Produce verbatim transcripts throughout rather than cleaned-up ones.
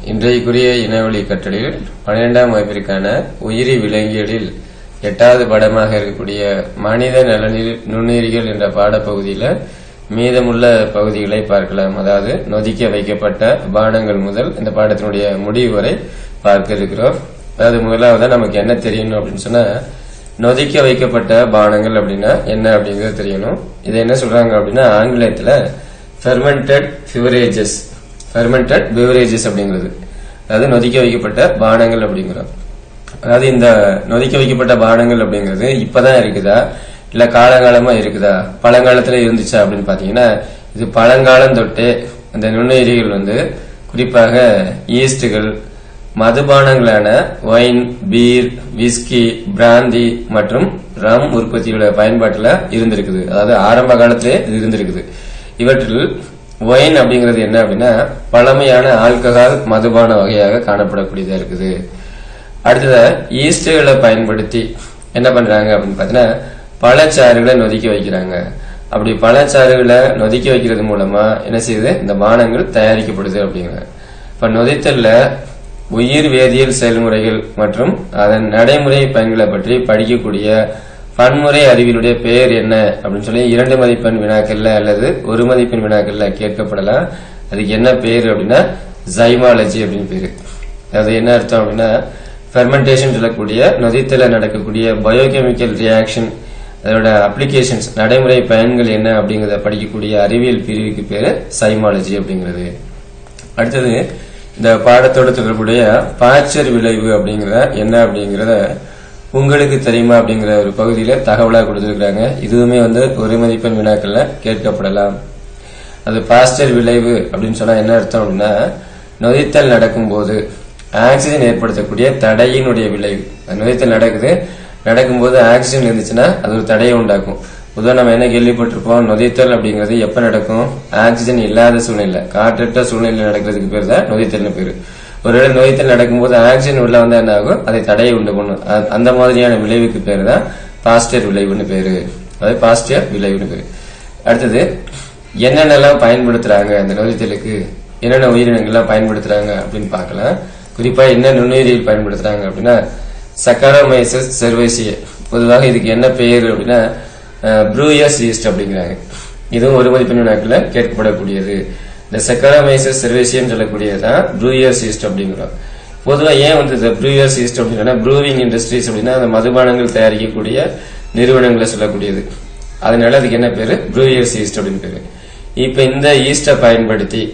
இன்றைக்குரிய இனவழி கற்றலில் பன்னிரெண்டாம் வகுப்பிற்கான உயிரி விலங்கியலில் எட்டாவது பாடமாக இருக்கக்கூடிய மனித நலனில் நுண்ணுயிரிகள் என்ற பாடப்பகுதியில் மீதமுள்ள பகுதிகளை பார்க்கலாம். அதாவது நொதிக்க வைக்கப்பட்ட பானங்கள் முதல் இந்த பாடத்தினுடைய முடிவு வரை பார்க்க இருக்கிறோம். அதாவது முதலாவது நமக்கு என்ன தெரியணும் அப்படின்னு சொன்னா, நொதிக்க வைக்கப்பட்ட பானங்கள் அப்படின்னா என்ன அப்படிங்கிறது தெரியணும். இதை என்ன சொல்றாங்க அப்படின்னா, ஆங்கிலத்துல ஃபெர்மெண்டட் பிவரேஜஸ் ஃபெர்மெண்டட் பிவரேஜஸ் அப்படிங்கிறது, அதாவது நொதிக்க வைக்கப்பட்ட பானங்கள் அப்படிங்கிறோம். அதாவது இந்த நொதிக்க வைக்கப்பட்ட பானங்கள் அப்படிங்கிறது இப்பதான் இருக்குதா இல்ல காலங்காலமா இருக்குதா, பழங்காலத்துல இருந்துச்சா அப்படின்னு பாத்தீங்கன்னா, இது பழங்காலம் தொட்டே அந்த நுண்ணுயிரிகள் வந்து குறிப்பாக ஈஸ்டுகள், மதுபானங்களான ஒயின், பீர், விஸ்கி, பிராந்தி மற்றும் ரம் உற்பத்தியோட பயன்பாட்டுல இருந்திருக்குது. அதாவது ஆரம்ப காலத்திலே இது இருந்திருக்குது. இவற்றில் ஒயின் அப்படிங்கிறது என்ன அப்படின்னா, பழமையான ஆல்கஹால் மதுபான வகையாக காணப்படக்கூடியதா இருக்குது. அடுத்தத ஈஸ்டுகளை பயன்படுத்தி என்ன பண்றாங்க அப்படின்னு பாத்தீங்கன்னா, பழச்சாறுகளை நொதிக்க வைக்கிறாங்க. அப்படி பழச்சாறுகளை நொதிக்க வைக்கிறது மூலமா என்ன செய்யுது, இந்த பானங்கள் தயாரிக்கப்படுது அப்படிங்கிற. இப்ப நொதித்தல்ல உயிர் வேதியியல் செயல்முறைகள் மற்றும் அதன் நடைமுறை பயன்களை பற்றி படிக்கக்கூடிய பன்முறை அறிவியலுடைய பெயர் என்ன அப்படின்னு சொல்லி இரண்டு மதிப்பெண் வினாக்கள்ல அல்லது ஒரு மதிப்பெண் வினாக்கள்ல கேட்கப்படலாம். அதுக்கு என்ன பேரு அப்படின்னா ஜைமாலஜி அப்படின்னு பேரு. அது என்ன அர்த்தம் அப்படின்னா, ஃபெர்மெண்டேஷன் சொல்லக்கூடிய நொதித்தல நடக்கக்கூடிய பயோகெமிக்கல் ரியாக்ஷன், அதோட அப்ளிகேஷன்ஸ், நடைமுறை பயன்கள் என்ன அப்படிங்கறத படிக்கக்கூடிய அறிவியல் பிரிவுக்கு பேரு சைமாலஜி அப்படிங்கிறது. அடுத்தது இந்த பாடத்தோட தொடர்புடைய பாய்ச்சர் விளைவு அப்படிங்கிற என்ன அப்படிங்கறத உங்களுக்கு தெரியுமா அப்படிங்கிற ஒரு பகுதியில தகவலா கொடுத்திருக்காங்க. இதுவுமே வந்து ஒரு மதிப்பெண் வினாக்கள்ல கேட்கப்படலாம். அது பாஸ்டர் விளைவு அப்படின்னு சொன்னா என்ன அர்த்தம் அப்படின்னா, நொதித்தல் நடக்கும் போது ஆக்சிஜன் ஏற்படுத்தக்கூடிய தடையினுடைய விளைவு. நொதித்தல் நடக்குது, நடக்கும்போது ஆக்சிஜன் இருந்துச்சுன்னா அது ஒரு தடையை உண்டாக்கும். பொதுவாக நம்ம என்ன கேள்விப்பட்டிருப்போம், நொதித்தல் அப்படிங்கிறது எப்ப நடக்கும், ஆக்சிஜன் இல்லாத சூழ்நிலை, காற்றற்ற சூழ்நிலை நடக்கிறதுக்கு பேர் தான் நொதித்தல்னு பேரு. ஒருவேளை நொதித்தல் நடக்கும்போது ஆக்சிஜன் உள்ள வந்தா என்ன ஆகும், அதை தடையை உண்டு பண்ணும். அந்த மாதிரியான விளைவுக்கு பேரு தான் பாஸ்டர் விளைவுன்னு பேரு. அதாவது பாஸ்டர் விளைவுன்னு பேரு. அடுத்தது என்னென்னலாம் பயன்படுத்துறாங்க இந்த நொதித்தலுக்கு, என்னென்ன உயிரினங்கள்லாம் பயன்படுத்துறாங்க அப்படின்னு பார்க்கலாம். குறிப்பா என்ன நுண்ணுயிரிகள் பயன்படுத்துறாங்க அப்படின்னா, சக்கரோமைசஸ் செர்வேசியே. பொதுவாக இதுக்கு என்ன பெயர் அப்படின்னா ப்ரூயர்ஸ் ஈஸ்ட் அப்படிங்கிறாங்க. இதுவும் ஒரு மதிப்பெண் வினாக்கள்ல கேட்கப்படக்கூடியது. இந்த சக்கரோமைசஸ் செர்வேசியம் சொல்லக்கூடியதான் ப்ரூயர்ஸ் ஈஸ்ட் அப்படிங்கிறோம். பொதுவாக ஏன் வந்து ப்ரூயர்ஸ் ஈஸ்ட் அப்படின்னா, ப்ரூவிங் இண்டஸ்ட்ரீஸ் அப்படின்னா அந்த மதுபானங்கள் தயாரிக்கக்கூடிய நிறுவனங்களை சொல்லக்கூடியது. அதனால அதுக்கு என்ன பேரு, ப்ரூயர்ஸ் ஈஸ்ட் அப்படின்னு பேரு. இப்ப இந்த ஈஸ்டை பயன்படுத்தி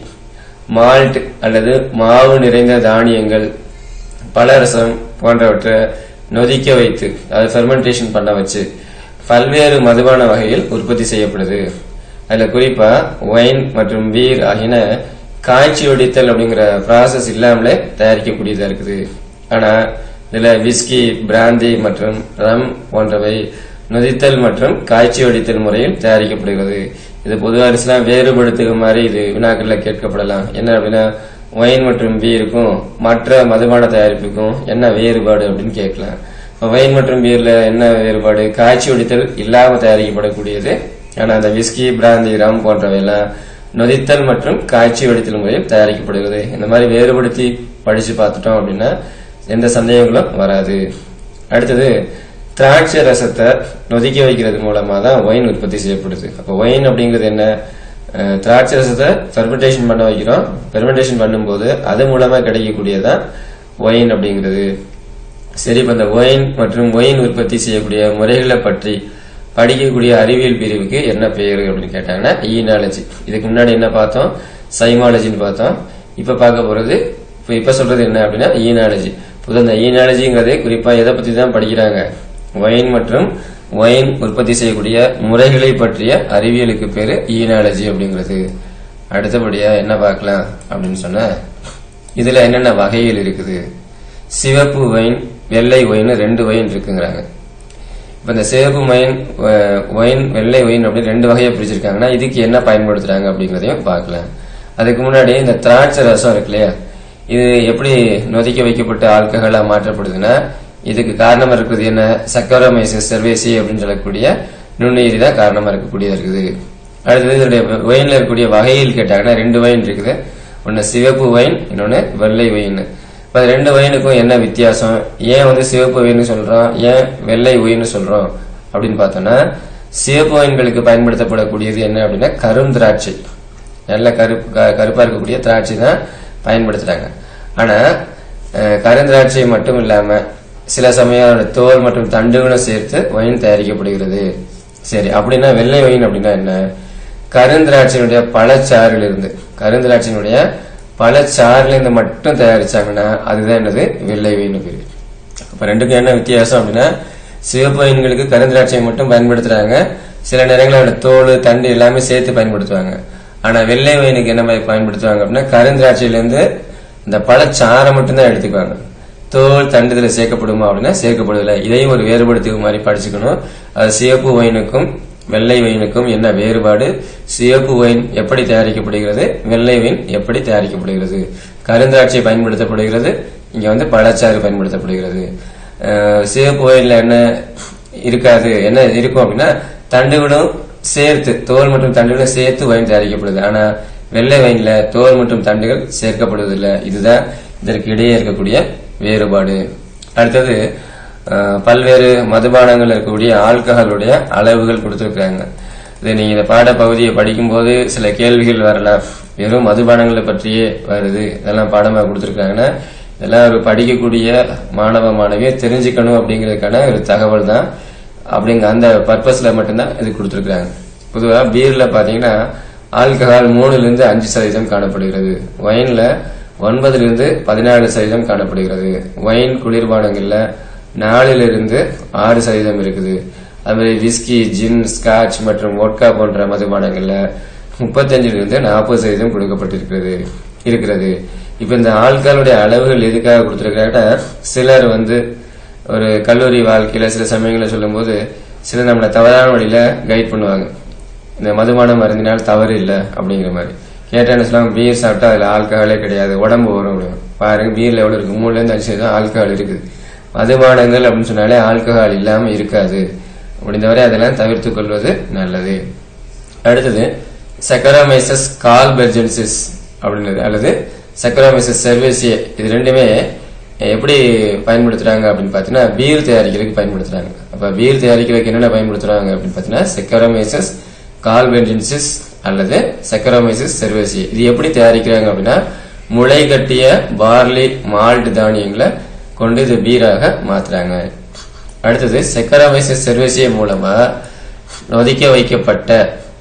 மால்ட் அல்லது மாவு நிறைந்த தானியங்கள், பழரசம் போன்றவற்றை நொதிக்க வைத்து, அதாவது ஃபெர்மெண்டேஷன் பண்ண வச்சு பல்வேறு மதுபான வகைகள் உற்பத்தி செய்யப்படுது. அதுல குறிப்பா ஒயின் மற்றும் பீர் ஆகியன காய்ச்சி ஒடித்தல் அப்படிங்கிற ப்ராசஸ் இல்லாமலே தயாரிக்கக்கூடியதா இருக்குது. ஆனா இதுல விஸ்கி, பிராந்தி மற்றும் ரம் போன்றவை நொதித்தல் மற்றும் காய்ச்சி ஒடித்தல் முறையில் தயாரிக்கப்படுகிறது. இது பொதுவாக வேறுபடுத்துகிற மாதிரி இது வினாக்கள்ல கேட்கப்படலாம். என்ன அப்படின்னா, ஒயின் மற்றும் பீருக்கும் மற்ற மதுபான தயாரிப்புக்கும் என்ன வேறுபாடு அப்படின்னு கேட்கலாம். ஒயின் மற்றும் பீர்ல என்ன வேறுபாடு, காய்ச்சி ஒடித்தல் இல்லாம தயாரிக்கப்படக்கூடியது. ஆனா அந்த விஸ்கி, பிராந்தி, ரம் போன்றவையெல்லாம் நொதித்தல் மற்றும் காய்ச்சி ஒடித்தல் முறையில் தயாரிக்கப்படுகிறது. இந்த மாதிரி வேறுபடுத்தி படிச்சு பார்த்துட்டோம் அப்படின்னா எந்த சந்தேகங்களும் வராது. அடுத்தது திராட்சை ரசத்தை நொதிக்க வைக்கிறது மூலமா தான் ஒயின் உற்பத்தி செய்யப்படுது. அப்ப ஒயின் அப்படிங்கிறது என்ன, திராட்சை ரசத்தை ஃபெர்மெண்டேஷன் பண்ண வைக்கிறோம். ஃபெர்மெண்டேஷன் பண்ணும்போது அது மூலமா கிடைக்கக்கூடியதான் ஒயின் அப்படிங்கிறது. சரி, இப்ப இந்த ஒயின் மற்றும் ஒயின் உற்பத்தி செய்யக்கூடிய முறைகளை பற்றி படிக்கக்கூடிய அறிவியல் பிரிவுக்கு என்ன பெயர் அப்படின்னு கேட்டாங்கன்னா ஈனாலஜி. இதுக்கு முன்னாடி என்ன பார்த்தோம், சைமாலஜின்னு பார்த்தோம். இப்ப பார்க்க போறது, இப்ப இப்ப சொல்றது என்ன அப்படின்னா ஈனாலஜி. புது இந்த ஈனாலஜிங்கிறதே குறிப்பா எதை பத்தி தான் படிக்கிறாங்க, ஒயின் மற்றும் ஒயின் உற்பத்தி செய்யக்கூடிய முறைகளை பற்றிய அறிவியலுக்கு பேரு ஈனாலஜி அப்படிங்கிறது. அடுத்தபடியா என்ன பார்க்கலாம் அப்படின்னு சொன்ன, இதுல என்னென்ன வகைகள் இருக்குது. சிவப்பு ஒயின், வெள்ளை ஒயின், ரெண்டு ஒயின் இருக்குங்கிறாங்க. இப்ப இந்த சிவப்பு ஒயின், ஒயின், வெள்ளை ஒயின் அப்படின்னு ரெண்டு வகையை பிரிச்சிருக்காங்கன்னா இதுக்கு என்ன பயன்படுத்துறாங்க அப்படிங்கறதையும் பார்க்கலாம். அதுக்கு முன்னாடி இந்த திராட்சை ரசம் இருக்கு இல்லையா, இது எப்படி நொதிக்க வைக்கப்பட்ட ஆல்கஹாலா மாற்றப்படுதுன்னா, இதுக்கு காரணமா இருக்கிறது என்ன, சக்கரோமைசஸ் செர்வேசி அப்படின்னு சொல்லக்கூடிய நுண்ணுயிரி தான் காரணமா இருக்கக்கூடியதா இருக்குது. அடுத்தது இதனுடைய ஒயின்ல இருக்கக்கூடிய வகையில் கேட்டாங்கன்னா ரெண்டு ஒயின் இருக்குது. ஒன்னு சிவப்பு ஒயின், இன்னொன்னு வெள்ளை ஒயின். இப்ப ரெண்டு ஒயினுக்கும் என்ன வித்தியாசம், ஏன் வந்து சிவப்பு ஒயின்னு சொல்றோம், ஏன் வெள்ளை ஒயின்னு சொல்றோம் அப்படின்னு பார்த்தோம்னா, சிவப்பு ஒயின்களுக்கு பயன்படுத்தப்படக்கூடியது என்ன அப்படின்னா கரும் திராட்சை, நல்ல கருப்பு கருப்பா இருக்கக்கூடிய திராட்சை தான் பயன்படுத்துறாங்க. ஆனா கருந்திராட்சை மட்டும் இல்லாம சில சமயம் தோல் மற்றும் தண்டுகளும் சேர்த்து ஒயின் தயாரிக்கப்படுகிறது. சரி, அப்படின்னா வெள்ளை ஒயின் அப்படின்னா என்ன, கருந்திராட்சியினுடைய பழச்சாறில் இருந்து கருந்திராட்சியினுடைய பழச்சாறுல இருந்து மட்டும் தயாரிச்சாங்கன்னா அதுதான் என்னது வெள்ளை ஒயின் பேரு. அப்ப ரெண்டுக்கும் என்ன வித்தியாசம் அப்படின்னா, சிவப்பு ஒயின்களுக்கு கருந்திராட்சியை மட்டும் பயன்படுத்துறாங்க, சில நேரங்களில் தோல் தண்டு எல்லாமே சேர்த்து பயன்படுத்துவாங்க. ஆனா வெள்ளை ஒயினுக்கு என்ன மாதிரி பயன்படுத்துவாங்க அப்படின்னா, கருந்திராட்சியில இருந்து இந்த பழச்சாறை மட்டும்தான் எடுத்துக்குவாங்க. தோல் தண்டு இதுல சேர்க்கப்படுமா அப்படின்னா சேர்க்கப்படுதில்லை. இதையும் ஒரு வேறுபடுத்தி மாதிரி படிச்சுக்கணும். அது சிவப்பு ஒயினுக்கும் வெள்ளை ஒயினுக்கும் என்ன வேறுபாடு, சிவப்பு ஒயின் எப்படி தயாரிக்கப்படுகிறது, வெள்ளை ஒயின் எப்படி தயாரிக்கப்படுகிறது. கருந்திராட்சி பயன்படுத்தப்படுகிறது, இங்க வந்து பழச்சாறு பயன்படுத்தப்படுகிறது. சிவப்பு ஒயின்ல என்ன இருக்காது, என்ன இருக்கும் அப்படின்னா தண்டுகளும் சேர்த்து, தோல் மற்றும் தண்டுகளும் சேர்த்து ஒயின் தயாரிக்கப்படுது. ஆனா வெள்ளை ஒயின்ல தோல் மற்றும் தண்டுகள் சேர்க்கப்படுவதில்லை. இதுதான் இதற்கு இடையே இருக்கக்கூடிய வேறுபாடு. அடுத்தது பல்வேறு மதுபானங்கள் இருக்கக்கூடிய ஆல்கஹாலுடைய அளவுகள் கொடுத்திருக்காங்க. இது நீங்க இந்த பாட பகுதியை படிக்கும் போது சில கேள்விகள் வரலாம், வெறும் மதுபானங்களை பற்றியே வருது, இதெல்லாம் பாடமாக கொடுத்திருக்காங்கன்னா இதெல்லாம் ஒரு படிக்கக்கூடிய மாணவ மாணவியை தெரிஞ்சுக்கணும் அப்படிங்கிறதுக்கான ஒரு தகவல் தான். அப்படிங்க அந்த பர்பஸ்ல மட்டும்தான் இது கொடுத்திருக்காங்க. பொதுவா பீர்ல பாத்தீங்கன்னா ஆல்கஹால் மூணுல இருந்து அஞ்சு சதவீதம் காணப்படுகிறது, ஒயின்ல ஒன்பதுல இருந்து பதினாலு சதவீதம் காணப்படுகிறது, ஒயின் குளிர்பானங்கள்ல நாலுல இருந்து ஆறு சதவீதம் இருக்குது. அதுமாதிரி விஸ்கி, ஜின், ஸ்காட்ச் மற்றும் வோட்கா போன்ற மதுபானங்கள்ல முப்பத்தஞ்சுல இருந்து நாற்பது சதவீதம் கொடுக்கப்பட்டிருக்கிறது இருக்கிறது. இப்ப இந்த ஆல்கஹாலுடைய அளவுகள் எதுக்காக கொடுத்திருக்காங்கன்னா, சிலர் வந்து ஒரு கல்லூரி வாழ்க்கையில சில சமயங்களை சொல்லும் போது சில நம்மளை தவறான வழியில கைட் பண்ணுவாங்க. இந்த மதுபானம் அருந்தினால் தவறு இல்லை அப்படிங்கிற மாதிரி கேட்டேன்னு சொல்லுவாங்க, பீர் சாப்பிட்டா அதுல ஆல்கஹாலே கிடையாது, உடம்பு வரும் அப்படின்னு. பாருங்க, பீர்ல எவ்வளவு இருக்கு, மூணுல இருந்து அஞ்சு சதவீதம் ஆல்கஹால் இருக்குது. மதுபானங்கள் அப்படின்னு சொன்னாலே ஆல்கஹால் இல்லாம இருக்காது. முடிந்தவரை அதெல்லாம் தவிர்த்து கொள்வது நல்லது. அடுத்தது சக்கரோமைசஸ் கால்பெர்ஜென்சிஸ் அப்படின்றது அல்லது சக்கரோமைசஸ் செர்வேசியே, இது ரெண்டுமே எப்படி பயன்படுத்துறாங்க அப்படின்னு பாத்தீங்கன்னா பீர் தயாரிக்கிறதுக்கு பயன்படுத்துறாங்க. அப்ப பீர் தயாரிக்கிறதுக்கு என்னென்ன பயன்படுத்துறாங்க அப்படின்னு பாத்தீங்கன்னா சக்கரோமைசஸ் கால்பெர்ஜென்சிஸ் அல்லது சக்கரோமைசஸ் செர்வேசியே. இது எப்படி தயாரிக்கிறாங்க அப்படின்னா, முளை கட்டிய பார்லி மால்ட் தானியங்களை கொண்டு இது பீராக மாத்துறாங்க. அடுத்தது சக்கரோமைசஸ் செர்வேசியே மூலமா நொதிக்க வைக்கப்பட்ட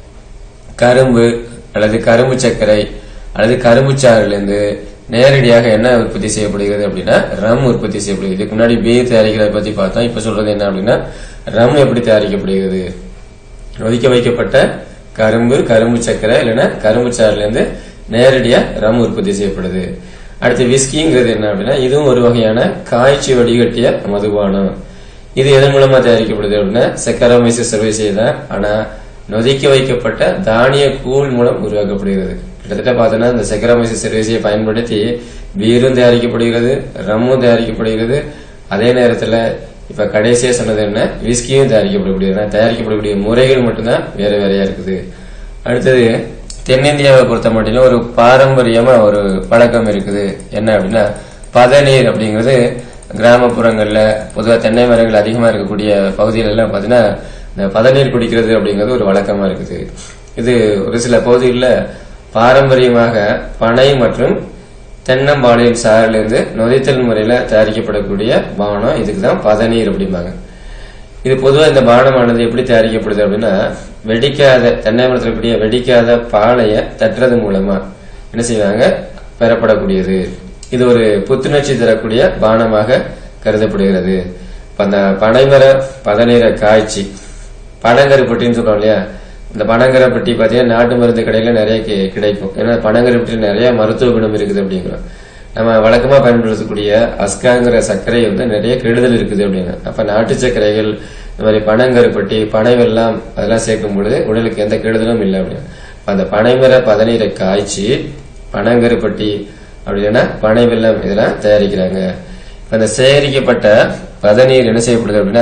கரும்பு அல்லது கரும்பு சர்க்கரை அல்லது கரும்பு சாறிலிருந்து நேரடியாக என்ன உற்பத்தி செய்யப்படுகிறது அப்படின்னா ரம் உற்பத்தி செய்யப்படுகிறது. இதுக்கு முன்னாடி பீர் தயாரிக்கிறத பத்தி பார்த்தோம். இப்ப சொல்றது என்ன அப்படின்னா ரம் எப்படி தயாரிக்கப்படுகிறது, நொதிக்க வைக்கப்பட்ட கரும்பு, கரும்பு சர்க்கரை இல்லைன்னா கரும்பு சாறுல இருந்து நேரடியா ரம் உற்பத்தி செய்யப்படுது. அடுத்து விஸ்கிங்கிறது என்ன அப்படின்னா இதுவும் ஒரு வகையான காய்ச்சி வடிகட்டிய மதுபானம். இது எதன் மூலமா தயாரிக்கப்படுது அப்படின்னா சக்கரோமைசஸ் செர்வேசியே தான். ஆனா நொதிக்க வைக்கப்பட்ட தானிய கூழ் மூலம் உருவாக்கப்படுகிறது. கிட்டத்தட்ட பார்த்தோன்னா இந்த சக்கரோமைசஸ் செர்வேசியை பயன்படுத்தி பீரும் தயாரிக்கப்படுகிறது, ரம்மும் தயாரிக்கப்படுகிறது. அதே நேரத்துல இப்ப கடைசியா சொன்னது என்ன, விஸ்கியும் தயாரிக்கப்படக்கூடியது. தயாரிக்கப்படக்கூடிய முறைகள் மட்டும்தான் வேற வேறையா இருக்குது. அடுத்தது தென்னிந்தியாவை பொறுத்த மட்டும் ஒரு பாரம்பரியமா ஒரு பழக்கம் இருக்குது. என்ன அப்படின்னா பதநீர் அப்படிங்கிறது கிராமப்புறங்கள்ல பொதுவா தென்னை மரங்கள் அதிகமா இருக்கக்கூடிய பகுதிகள் எல்லாம் பாத்தீங்கன்னா இந்த பதநீர் குடிக்கிறது அப்படிங்கிறது ஒரு வழக்கமா இருக்குது. இது ஒரு சில பகுதிகளில் பாரம்பரியமாக பனை மற்றும் தென்னம்பாளையம் சாறிலிருந்து நொதித்தல் முறையில தயாரிக்கப்படக்கூடிய பானம், இதுக்குதான் பதநீர் அப்படிம்பாங்க. இது பொதுவாக இந்த பானமானது எப்படி தயாரிக்கப்படுது அப்படின்னா வெடிக்காத தென்னை மரத்தில் இருக்கக்கூடிய வெடிக்காத பாலைய தட்டுறது மூலமா என்ன செய்வாங்க பெறப்படக்கூடியது. இது ஒரு புத்துணர்ச்சி தரக்கூடிய பானமாக கருதப்படுகிறது. அந்த பனைமர பதநீரை காய்ச்சி பனங்கருப்பட்டின்னு சொல்றோம் இல்லையா, இந்த பனங்கருப்பட்டி பாத்தீங்கன்னா நாட்டு மருந்து கடையில நிறைய கிடைக்கும். ஏன்னா பனங்கருப்பட்டி நிறைய மருத்துவ குணம் இருக்குது அப்படிங்கிறோம். நம்ம வழக்கமா பயன்படுத்தக்கூடிய அஸ்காங்கிற சர்க்கரை வந்து நிறைய கெடுதல் இருக்குது அப்படின்னு. அப்ப நாட்டு சர்க்கரைகள் இந்த மாதிரி பனங்கருப்பட்டி, பனை வெல்லம் அதெல்லாம் சேர்க்கும் பொழுது உடலுக்கு எந்த கெடுதலும் இல்லை அப்படின்னு. அந்த பனைமர பதநீரை காய்ச்சி பனங்கருப்பட்டி அப்படின்னா பனை வெல்லம் இதெல்லாம் தயாரிக்கிறாங்க. அந்த சேகரிக்கப்பட்ட பதநீர் என்ன செய்யப்படுது அப்படின்னா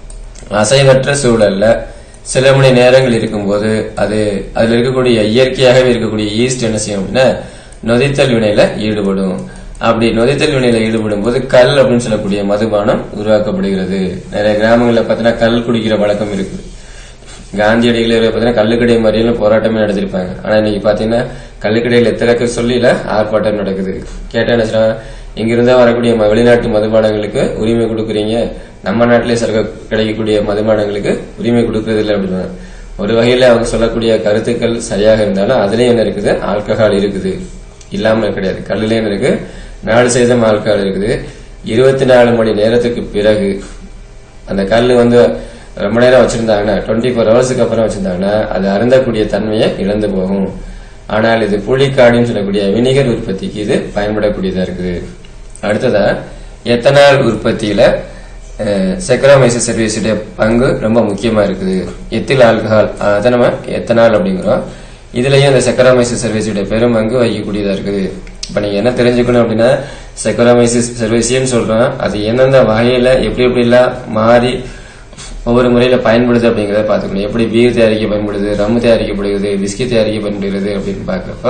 அசைவற்ற சூழல்ல சில மணி நேரங்கள் இருக்கும்போது அது அதுல இருக்கக்கூடிய இயற்கையாகவே இருக்கக்கூடிய ஈஸ்ட் என்ன செய்யும் அப்படின்னா நொதித்தல் வினையில ஈடுபடும். அப்படி நொதித்தல் வினையில ஈடுபடும் போது கல் அப்படின்னு சொல்லக்கூடிய மதுபானம் உருவாக்கப்படுகிறது. நிறைய கிராமங்கள்ல பாத்தீங்கன்னா கல் குடிக்கிற பழக்கம் இருக்கு. காந்தியடிகளே பாத்தீங்கன்னா கல்லுக்கடை மறியல் போராட்டமே நடத்திருப்பாங்க. ஆனா இன்னைக்கு பாத்தீங்கன்னா கல்லுக்கடையில் எத்தனை சொல்லில ஆர்ப்பாட்டம் நடக்குது. கேட்டா என்ன சொல்றாங்க, இங்கிருந்தா வரக்கூடிய வெளிநாட்டு மதுபானங்களுக்கு உரிமை கொடுக்குறீங்க, நம்ம நாட்டிலே சரக்கு கிடைக்கக்கூடிய மதுபானங்களுக்கு உரிமை கொடுக்கறது இல்லை அப்படின்னா, ஒரு வகையில அவங்க சொல்லக்கூடிய கருத்துக்கள் சரியாக இருந்தாலும் அதுலயும் என்ன இருக்குது, ஆல்கஹால் இருக்குது, இல்லாம கிடையாது. கல்லுல என்ன இருக்கு, நாலு சதவீதம் ஆல்கஹால் இருக்குது. இருபத்தி நாலு மணி நேரத்துக்கு பிறகு அந்த கல் வந்து ரொம்ப நேரம் வச்சிருந்தாங்கன்னா, டுவெண்ட்டி ஃபோர் ஹவர்ஸுக்கு அப்புறம் வச்சிருந்தாங்கன்னா அது அருந்தக்கூடிய தன்மையை இழந்து போகும். ஆனால் இது புளிக்காடின்னு சொல்லக்கூடிய வினிகர் உற்பத்திக்கு இது பயன்படக்கூடியதா இருக்குது. அடுத்ததா எத்தனால் உற்பத்தியில செக்கரோமைசஸ் சர்வீஸுடைய பங்கு ரொம்ப முக்கியமா இருக்குது. எத்தில் ஆல்கஹால் அதை நம்ம எத்தனால் அப்படிங்கிறோம். இதுலயும் இந்த செக்கரோமைசஸ் சர்வீஸுடைய பெரும் பங்கு வகிக்கக்கூடியதா இருக்குது. இப்ப நீங்க என்ன தெரிஞ்சுக்கணும் அப்படின்னா, செக்கரோமைசஸ் சர்வீஸ்ன்னு சொல்றோம், அது எந்தெந்த வகையில எப்படி எப்படி எல்லாம் மாறி ஒவ்வொரு முறையில பயன்படுது அப்படிங்கறத பாத்துக்கணும். எப்படி பீர் தயாரிக்க பயன்படுது, ரம் தயாரிக்கப்படுகிறது, விஸ்கி தயாரிக்க பயன்படுகிறது அப்படின்னு பாக்குறப்ப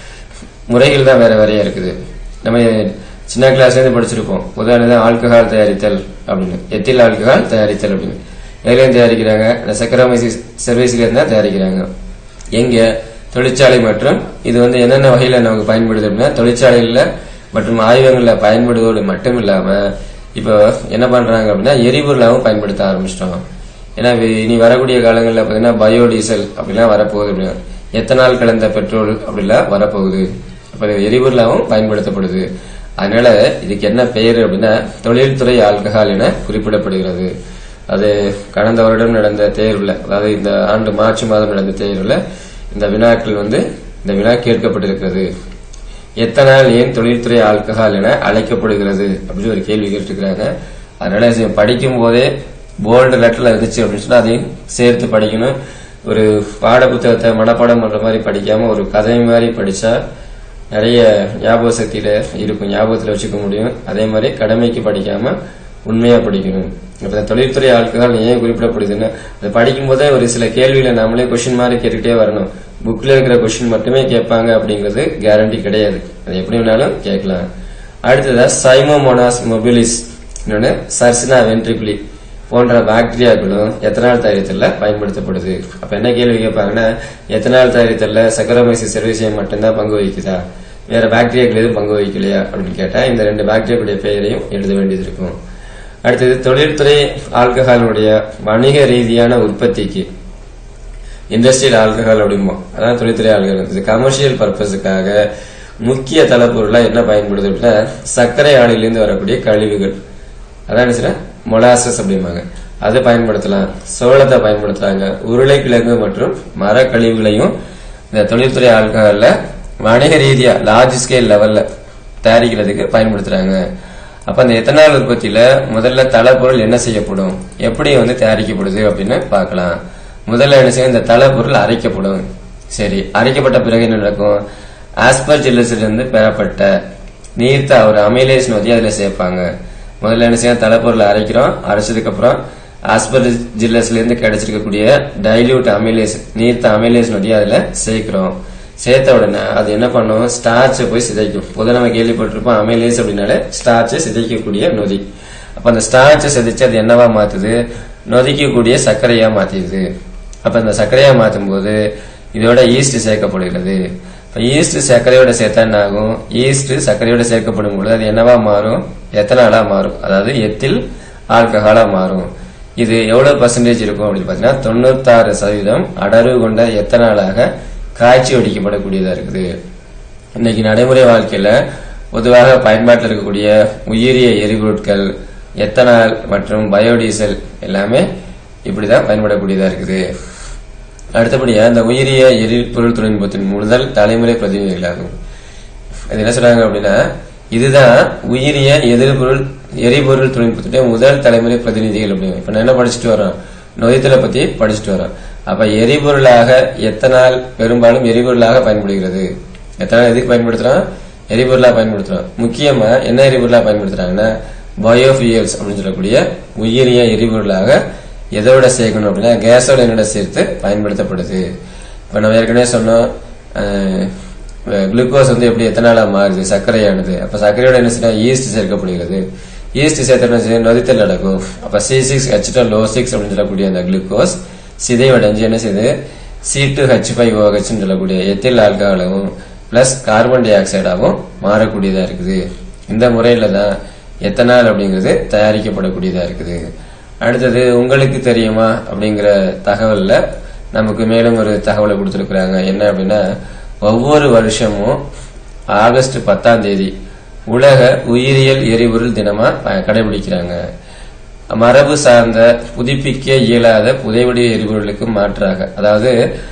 முறைகள் தான் வேற வேறையா இருக்குது. நம்ம சின்ன கிளாஸ்ல இருந்து படிச்சிருப்போம். உதாரணம் ஆல்கஹால் தயாரித்தல் அப்படின்னு, எத்தில் ஆல்கஹால் தயாரித்தல் அப்படின்னு எதுலையும் தயாரிக்கிறாங்க, செக்கரோமைசஸ் சர்வீஸ்ல இருந்தா தயாரிக்கிறாங்க. எங்க தொழிற்சாலை மற்றும் இது வந்து என்னென்ன வகையில நமக்கு பயன்படுது அப்படின்னா, தொழிற்சாலைகள்ல மற்றும் ஆய்வகங்கள்ல பயன்படுவதோடு மட்டும் இல்லாம இப்ப என்ன பண்றாங்க அப்படின்னா எரிபொருளாகவும் பயன்படுத்த ஆரம்பிச்சிட்டோம். ஏன்னா இனி வரக்கூடிய காலங்களில் பாத்தீங்கன்னா பயோடீசல் அப்படிலாம் வரப்போகுது, அப்படின்னா எத்தனால் கலந்த பெட்ரோல் அப்படிலாம் வரப்போகுது. அப்ப எரிபொருளாகவும் பயன்படுத்தப்படுது. அதனால இதுக்கு என்ன பெயர் அப்படின்னா தொழில்துறை ஆல்கஹால் என குறிப்பிடப்படுகிறது. அது கடந்த வருடம் நடந்த தேர்வுல, அதாவது இந்த ஆண்டு மார்ச் மாதம் நடந்த தேர்வுல இந்த வினாக்கள் வந்து இந்த வினா கேட்கப்பட்டிருக்கிறது. எத்தனால் ஏன் தொழில்துறை ஆல்கஹால் என அழைக்கப்படுகிறது அப்படின்னு ஒரு கேள்வி கேட்டிருக்கிறாங்க. அதனால படிக்கும் போதே போல்டு லெட்டர்ல இருந்துச்சு அப்படின்னு சொன்னா அதையும் சேர்த்து படிக்கணும். ஒரு பாட புத்தகத்தை மனப்பாடம் பண்ற மாதிரி படிக்காம ஒரு கதை மாதிரி படிச்சா நிறைய ஞாபக சக்தியில இருக்கும், ஞாபகத்துல வச்சுக்க முடியும். அதே மாதிரி கடமைக்கு படிக்காம உண்மையா படிக்கணும். இப்ப தொழில்துறை ஆல்கஹால் ஏன் குறிப்பிடப்படுதுன்னு அதை படிக்கும் போதே ஒரு சில கேள்வியில நாமளே கொஸ்டின் மாதிரி கேட்டுக்கிட்டே வரணும். புக்ல இருக்கிற கொஸ்டின் மட்டுமே கேட்பாங்க அப்படிங்கிறது கேரண்டி கிடையாது, அது எப்படி வேணாலும் கேட்கலாம். அடுத்ததா சைமோமோனாஸ் மொபிலிஸ், இன்னொன்னு சர்சினா வென்ட்ரிகுலி போன்ற பாக்டீரியாக்களும் எத்தனால் தயாரித்தல்ல பயன்படுத்தப்படுது. அப்ப என்ன கேள்வி கேட்பாங்கன்னா, எத்தனால் தயாரித்தல்ல செக்கரோமைசஸ் சர்வீஸையும் மட்டும்தான் பங்கு வகிக்குதா, வேற பாக்டீரியாக்கள் எதுவும் பங்கு வகிக்கலையா அப்படின்னு கேட்டா இந்த ரெண்டு பாக்டீரியாக்களுடைய பெயரையும் எழுத வேண்டியது இருக்கும். அடுத்தது தொழில்துறை ஆல்கஹாலுடைய வணிக ரீதியான உற்பத்திக்கு இண்டஸ்ட்ரியல் ஆல்கஹால் அப்படிம்போம், அதான் தொழில்துறை ஆல்கஹால். கமர்ஷியல் பர்பஸுக்காக முக்கிய தலைப்பொருளா என்ன பயன்படுது அப்படின்னா சர்க்கரை ஆலையிலிருந்து வரக்கூடிய கழிவுகள், அதான் மொலாசஸ் அப்படிம்பாங்க, அதை பயன்படுத்தலாம். சோளத்தை பயன்படுத்துறாங்க. உருளைக்கிழங்கு மற்றும் மர கழிவுகளையும் இந்த தொழில்துறை ஆல்கஹால்ல வணிக ரீதியா லார்ஜ் ஸ்கேல் லெவல்ல தயாரிக்கிறதுக்கு பயன்படுத்துறாங்க. அப்ப அந்த எத்தனால் உற்பத்தியில முதல்ல தலைப்பொருள் என்ன செய்யப்படும், எப்படி வந்து தயாரிக்கப்படுது அப்படின்னு பார்க்கலாம். முதல்ல என்ன செய்யும், இந்த தலைப்பொருள் அரைக்கப்படும். சரி, அரைக்கப்பட்ட பிறகு என்ன நடக்கும், ஆஸ்பர்ஜில்லஸ்ல இருந்து பெறப்பட்ட நீர்த்த ஒரு அமைலேஸ் நொதி அதுல சேர்ப்பாங்க. முதல்ல என்ன செய்யும், தலைப்பொருளை அரைக்கிறோம். அரைச்சதுக்கு அப்புறம் ஆஸ்பர்ஜில்லஸ்ல இருந்து கிடைச்சிருக்கக்கூடிய டைல்யூட் அமைலேஸ் நீர்த்த அமைலேஸ் நொதி அதுல சேர்க்கிறோம். சேர்த்த உடனே அது என்ன பண்ணும், ஸ்டார்ச்சை போய் சிதைக்கும். பொதுவாக நம்ம கேள்விப்பட்டிருப்போம் அமைலேஸ் அப்படின்னாலே ஸ்டார்ச்சை சிதைக்கக்கூடிய நொதி. அப்ப அந்த ஸ்டார்ச்சை சிதைச்சு அது என்னவா மாத்துது, நொதிக்கக்கூடிய சர்க்கரையா மாத்திடுது. அப்ப அந்த சர்க்கரையா மாற்றும் போது இதோட ஈஸ்ட் சேர்க்கப்படுகிறது. இப்ப ஈஸ்ட் சர்க்கரையோட சேர்த்தா என்ன ஆகும், ஈஸ்ட் சர்க்கரையோட சேர்க்கப்படும் பொழுது அது என்னவா மாறும், எத்தனாலா மாறும், அதாவது எத்தில் ஆல்கஹாலா மாறும். இது எவ்வளவு பர்சன்டேஜ் இருக்கும் அப்படின்னு பாத்தீங்கன்னா தொண்ணூத்தாறு சதவீதம் அடர்வு கொண்ட எத்தனாலாக காய்ச்சி வடிக்கப்படக்கூடியதா இருக்குது. இன்னைக்கு நடைமுறை வாழ்க்கையில பொதுவாக பயன்பாட்டில் இருக்கக்கூடிய உயிரிய எரிபொருட்கள் எத்தனால் மற்றும் பயோடீசல் எல்லாமே இப்படிதான் பயன்படக்கூடியதா இருக்குது. அடுத்தபடியா இந்த உயிரிய எரிபொருள் தொழில்நுட்பத்தின் முதல் தலைமுறை பிரதிநிதிகளாகும். அது என்ன சொல்றாங்க அப்படின்னா, இதுதான் உயிரிய எதிர்பொருள் எரிபொருள் தொழில்நுட்பத்துடைய முதல் தலைமுறை பிரதிநிதிகள் அப்படின்னு. இப்ப நான் என்ன படிச்சுட்டு வரோம், நொதித்தலை பத்தி படிச்சுட்டு வரோம். அப்ப எரிபொருளாக எத்தனால் பெரும்பாலும் எரிபொருளாக பயன்படுகிறது. எத்தனால் எதுக்கு பயன்படுத்துறோம், எரிபொருளா பயன்படுத்துறோம். முக்கியமா என்ன எரிபொருளா பயன்படுத்துறாங்கன்னா பயோஃபியல்ஸ் அப்படின்னு சொல்லக்கூடிய உயிரிய எரிபொருளாக எதோட சேர்க்கணும் அப்படின்னா கேஸோட என்னோட சேர்த்து பயன்படுத்தப்படுது. இப்ப நம்ம ஏற்கனவே சொன்னோம் குளுக்கோஸ் வந்து எப்படி எத்தனாலா மாறுது, சர்க்கரையானது. அப்ப சர்க்கரையோட என்ன செய்ய ஈஸ்ட் சேர்க்கப்படுகிறது. ஈஸ்ட் சேர்த்து என்ன செய்ய நொதித்தல் நடக்கும். அப்ப C six H twelve six அப்படின்னு சொல்லக்கூடிய அந்த குளுக்கோஸ் சிதைவடைஞ்சு என்ன செய்யுது C two H five O H சொல்லக்கூடிய எத்தில் ஆல்கஹாலாவும் பிளஸ் கார்பன் டை ஆக்சைடாகவும் மாறக்கூடியதா இருக்குது. இந்த முறையில தான் எத்தனால் அப்படிங்கிறது தயாரிக்கப்படக்கூடியதா இருக்குது. அடுத்தது உங்களுக்கு தெரியுமா அப்படிங்கிற தகவல்ல நமக்கு மேலும் ஒரு தகவலை கொடுத்திருக்கிறாங்க. என்ன அப்படின்னா ஒவ்வொரு வருஷமும் ஆகஸ்ட் பத்தாம் தேதி உலக உயிரியல் எரிபொருள் தினமா கடைபிடிக்கிறாங்க. மரபு சார்ந்த புதுப்பிக்க இயலாத புதைவடி எரிபொருளுக்கு மாற்றாக, அதாவது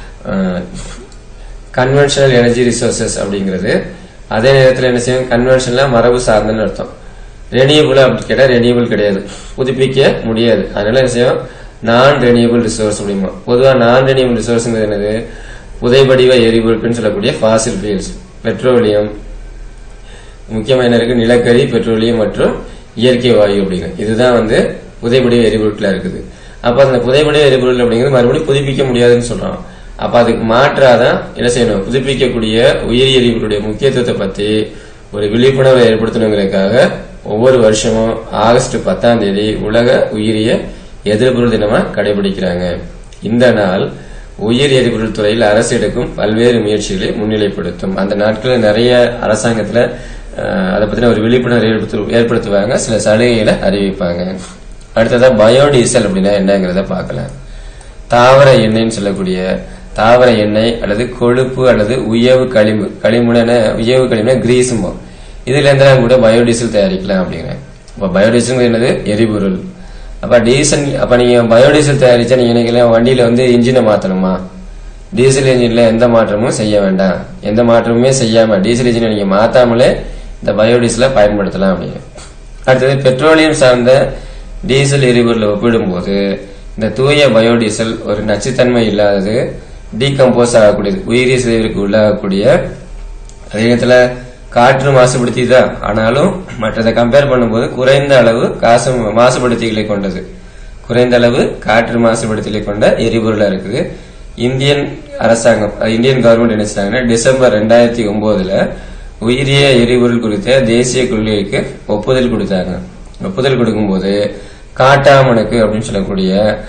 கன்வென்ஷனல் எனர்ஜி ரிசோர்சஸ் அப்படிங்கிறது அதே நேரத்தில் என்ன செய்யும் கன்வென்ஷனலா மரபு சார்ந்தன்னு அர்த்தம். ரெனியூபிள் அப்படின்னு கேட்டா ரெனியூபிள் கிடையாது, புதுப்பிக்க முடியாது. அதனால என்ன செய்யும் நான் ரெனியூபிள் ரிசோர்ஸ் அப்படிமா. பொதுவாக நான் ரெனியூபிள் ரிசோர்ஸ் என்னது புதைவடிவ எரிபொருட்கள்னு சொல்லக்கூடிய ஃபாசில் ஃபியூல்ஸ், பெட்ரோலியம், முக்கியமா என்ன இருக்கு நிலக்கரி, பெட்ரோலியம் மற்றும் இயற்கை வாயு அப்படிங்கிற இதுதான் வந்து புதைவடிவ எரிபொருட்களா இருக்குது. அப்ப அந்த புதைவடிவ எரிபொருள் அப்படிங்கிறது மறுபடியும் புதுப்பிக்க முடியாதுன்னு சொல்றோம். அப்ப அதுக்கு மாற்றாதான் என்ன செய்யணும் புதுப்பிக்கக்கூடிய உயிரி எரிபொருளுடைய முக்கியத்துவத்தை பத்தி ஒரு விழிப்புணர்வை ஏற்படுத்தணுங்கிறதுக்காக ஒவ்வொரு வருஷமும் ஆகஸ்ட் பத்தாம் தேதி உலக உயிரிய எரிபொருள் தினமா கடைபிடிக்கிறாங்க. இந்த நாள் உயிர் எரிபொருள் துறையில் அரசு எடுக்கும் பல்வேறு முயற்சிகளை முன்னிலைப்படுத்தும். அந்த நாட்களில் நிறைய அரசாங்கத்துல அதை பத்தின ஒரு விழிப்புணர்வு ஏற்படுத்துவாங்க, சில சலுகைகளை அறிவிப்பாங்க. அடுத்ததா பயோடீசல் அப்படின்னா என்னங்கிறத பார்க்கலாம். தாவர எண்ணெய்ன்னு சொல்லக்கூடிய தாவர எண்ணெய் அல்லது கொழுப்பு அல்லது உயவு களிம்பு களிமுன உயவு களிமுன கிரீஸுமோ இதுல இருந்தா கூட பயோடீசல் தயாரிக்கலாம் அப்படிங்கிறேன். இப்ப பயோடீசல் என்னது எரிபொருள். அப்ப டீசல் அப்ப நீங்க பயோடீசல் தயாரிச்சா நீங்க நினைக்கலாம் வண்டியில வந்து இன்ஜினை மாத்தணுமா? டீசல் இன்ஜின்ல எந்த மாற்றமும் செய்ய வேண்டாம். எந்த மாற்றமுமே செய்யாம டீசல் இன்ஜினை நீங்க மாத்தாமலே இந்த பயோடீசலை பயன்படுத்தலாம் அப்படிங்க. அடுத்தது பெட்ரோலியம் சார்ந்த டீசல் எரிபொருளை ஒப்பிடும்போது இந்த தூய பயோடீசல் ஒரு நச்சுத்தன்மை இல்லாதது, டீகம்போஸ் ஆகக்கூடியது, உயிரி சிதைவிற்கு உள்ளாகக்கூடிய, அதே நேரத்தில் காற்று மாசுபடுத்தி தான், ஆனாலும் மற்றதை கம்பேர் பண்ணும்போது குறைந்த அளவு காசு மாசுபடுத்திகளை கொண்டது, குறைந்த அளவு காற்று மாசுபடுத்திகளை கொண்ட எரிபொருளா இருக்குது. இந்தியன் அரசாங்கம் இந்தியன் கவர்மெண்ட் என்ன செய்றாங்கன்னா டிசம்பர் ரெண்டாயிரத்தி ஒன்பதுல உயிரிய எரிபொருள் குறித்த தேசிய கொள்கைக்கு ஒப்புதல் கொடுத்தாங்க. ஒப்புதல் கொடுக்கும்போது காட்டாமணக்கு அப்படின்னு சொல்லக்கூடிய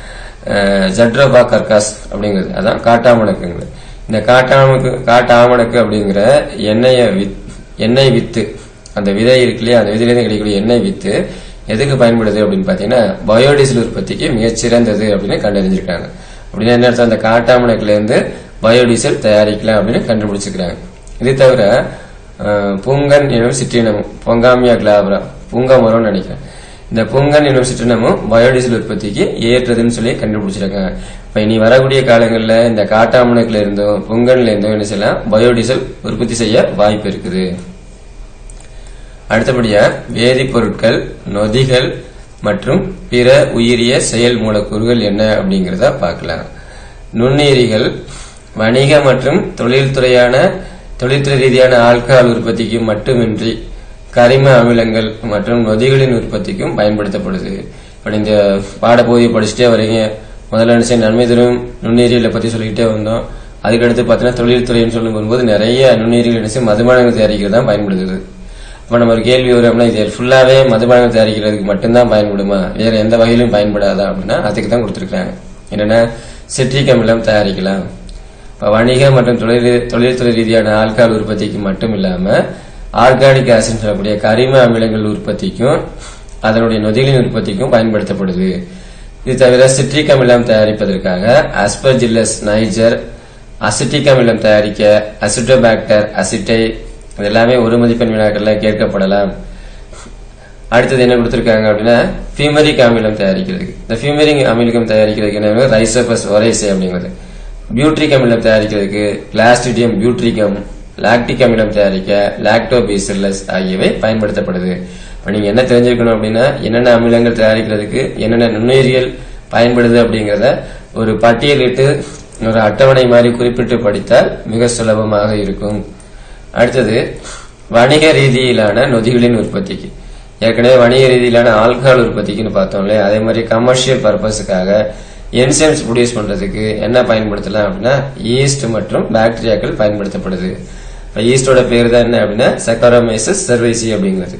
ஜட்ரோபா கர்காஸ் அப்படிங்கிறது அதான் காட்டாமணக்குங்கிறது. இந்த காட்டாமணக்கு காட்டாமணக்கு அப்படிங்கிற எண்ணெய எண்ணெய் வித்து, அந்த விதை இருக்கு இல்லையா, அந்த விதையிலிருந்து கிடைக்கக்கூடிய எண்ணெய் வித்து எதுக்கு பயன்படுது அப்படின்னு பாத்தீங்கன்னா பயோடீசல் உற்பத்திக்கு மிகச்சிறந்தது அப்படின்னு கண்டறிஞ்சிருக்காங்க. அப்படின்னா என்ன அர்த்தம், அந்த காட்டாமணக்குல இருந்து பயோடீசல் தயாரிக்கலாம் அப்படின்னு கண்டுபிடிச்சிருக்காங்க. இது தவிர புங்கன் எனும் சிற்றினமும் பொங்காமியா கிளாபரா பூங்கா மரம்னு நினைக்கிறேன், இந்த புங்கன் எனும் சிற்றினமும் பயோடீசல் உற்பத்திக்கு ஏற்றதுன்னு சொல்லி கண்டுபிடிச்சிருக்காங்க. இப்ப இனி வரக்கூடிய காலங்களில் இந்த காட்டாமணக்குல இருந்தும் புங்கன்ல இருந்தும் என்ன செய்யலாம் பயோடீசல் உற்பத்தி செய்ய வாய்ப்பு இருக்குது. அடுத்தபடியா வேதிப்பொருட்கள், நொதிகள் மற்றும் பிற உயிரிய செயல் மூலக்கூறுகள் என்ன அப்படிங்கறத பார்க்கலாம். நுண்ணுயிரிகள் வணிக மற்றும் தொழில்துறையான தொழில்துறை ரீதியான ஆல்கஹால் உற்பத்திக்கு மட்டுமின்றி கரிம அமிலங்கள் மற்றும் நொதிகளின் உற்பத்திக்கும் பயன்படுத்தப்படுது. இப்ப இந்த பாடப்பகுதியை படிச்சுட்டே வரீங்க, முதல்ல நினைச்ச நன்மை தரும் நுண்ணுயிரிகளை பத்தி சொல்லிக்கிட்டே வந்தோம். அதுக்கடுத்து பார்த்தீங்கன்னா தொழில்துறைன்னு சொல்லும் போது நிறைய நுண்ணுயிரிகள் நினைச்சு மதுபானங்கள் தயாரிக்கிறது தான் பயன்படுது. இப்ப நம்ம ஒரு கேள்வி வரும் அப்படின்னா இது ஃபுல்லாவே மதுபானங்கள் தயாரிக்கிறதுக்கு மட்டும்தான் பயன்படுமா, வேற எந்த வகையிலும் பயன்படாதா அப்படின்னா அதுக்கு தான் கொடுத்திருக்காங்க. என்னன்னா சிட்ரிக் அமிலம் தயாரிக்கலாம். இப்ப வணிக மற்றும் தொழில் தொழில்துறை ரீதியான ஆல்கஹால் உற்பத்திக்கு மட்டும் இல்லாம ஆர்கானிக் ஆசிட் சொல்லக்கூடிய கரிம அமிலங்கள் உற்பத்திக்கும் அதனுடைய நொதிகளின் உற்பத்திக்கும் பயன்படுத்தப்படுது. இது தவிர சிட்ரிக் அமிலம் தயாரிப்பதற்காக ஆஸ்பர்ஜில்லஸ் நைஜர், அசிட்டிக் அமிலம் தயாரிக்க அசிட்டோபாக்டர், அசிட்டை இதெல்லாமே ஒரு மதிப்பெண் வினாக்கள்ல கேட்கப்படலாம். அடுத்தது என்ன கொடுத்திருக்காங்க அப்படின்னா ஃபியூமரிக் அமிலம் தயாரிக்கிறதுக்கு, இந்த ஃபியூமரிக் அமிலம் தயாரிக்கிறதுக்கு என்ன ரைசோபஸ் ஒரேசே அப்படிங்கிறது, பியூட்ரிக் அமிலம் தயாரிக்கிறதுக்கு கிளாஸ்டிடியம் பியூட்ரிகம், லாக்டிக் அமிலம் தயாரிக்க லாக்டோபேசில்லஸ் ஆகியவை பயன்படுத்தப்படுது. இப்ப நீங்க என்ன தெரிஞ்சுக்கணும் அப்படின்னா என்னென்ன அமிலங்கள் தயாரிக்கிறதுக்கு என்னென்ன நுண்ணுயிரிகள் பயன்படுது அப்படிங்கறத ஒரு பட்டியலிட்டு ஒரு அட்டவணை மாதிரி குறிப்பிட்டு படித்தால் மிக சுலபமாக இருக்கும். அடுத்தது வணிக ரீதியிலான நொதிகளின் உற்பத்திக்கு, ஏற்கனவே வணிக ரீதியிலான ஆல்கஹால் உற்பத்திக்குன்னு பார்த்தோம்ல, அதே மாதிரி கமர்ஷியல் பர்பஸுக்காக என்சைம்ஸ் ப்ரொடியூஸ் பண்றதுக்கு என்ன பயன்படுத்தலாம் அப்படின்னா ஈஸ்ட் மற்றும் பாக்டீரியாக்கள் பயன்படுத்தப்படுது. ஈஸ்டோட பேர் தான் என்ன அப்படின்னா சக்கரோமைசஸ் செர்வேசி அப்படிங்கிறது.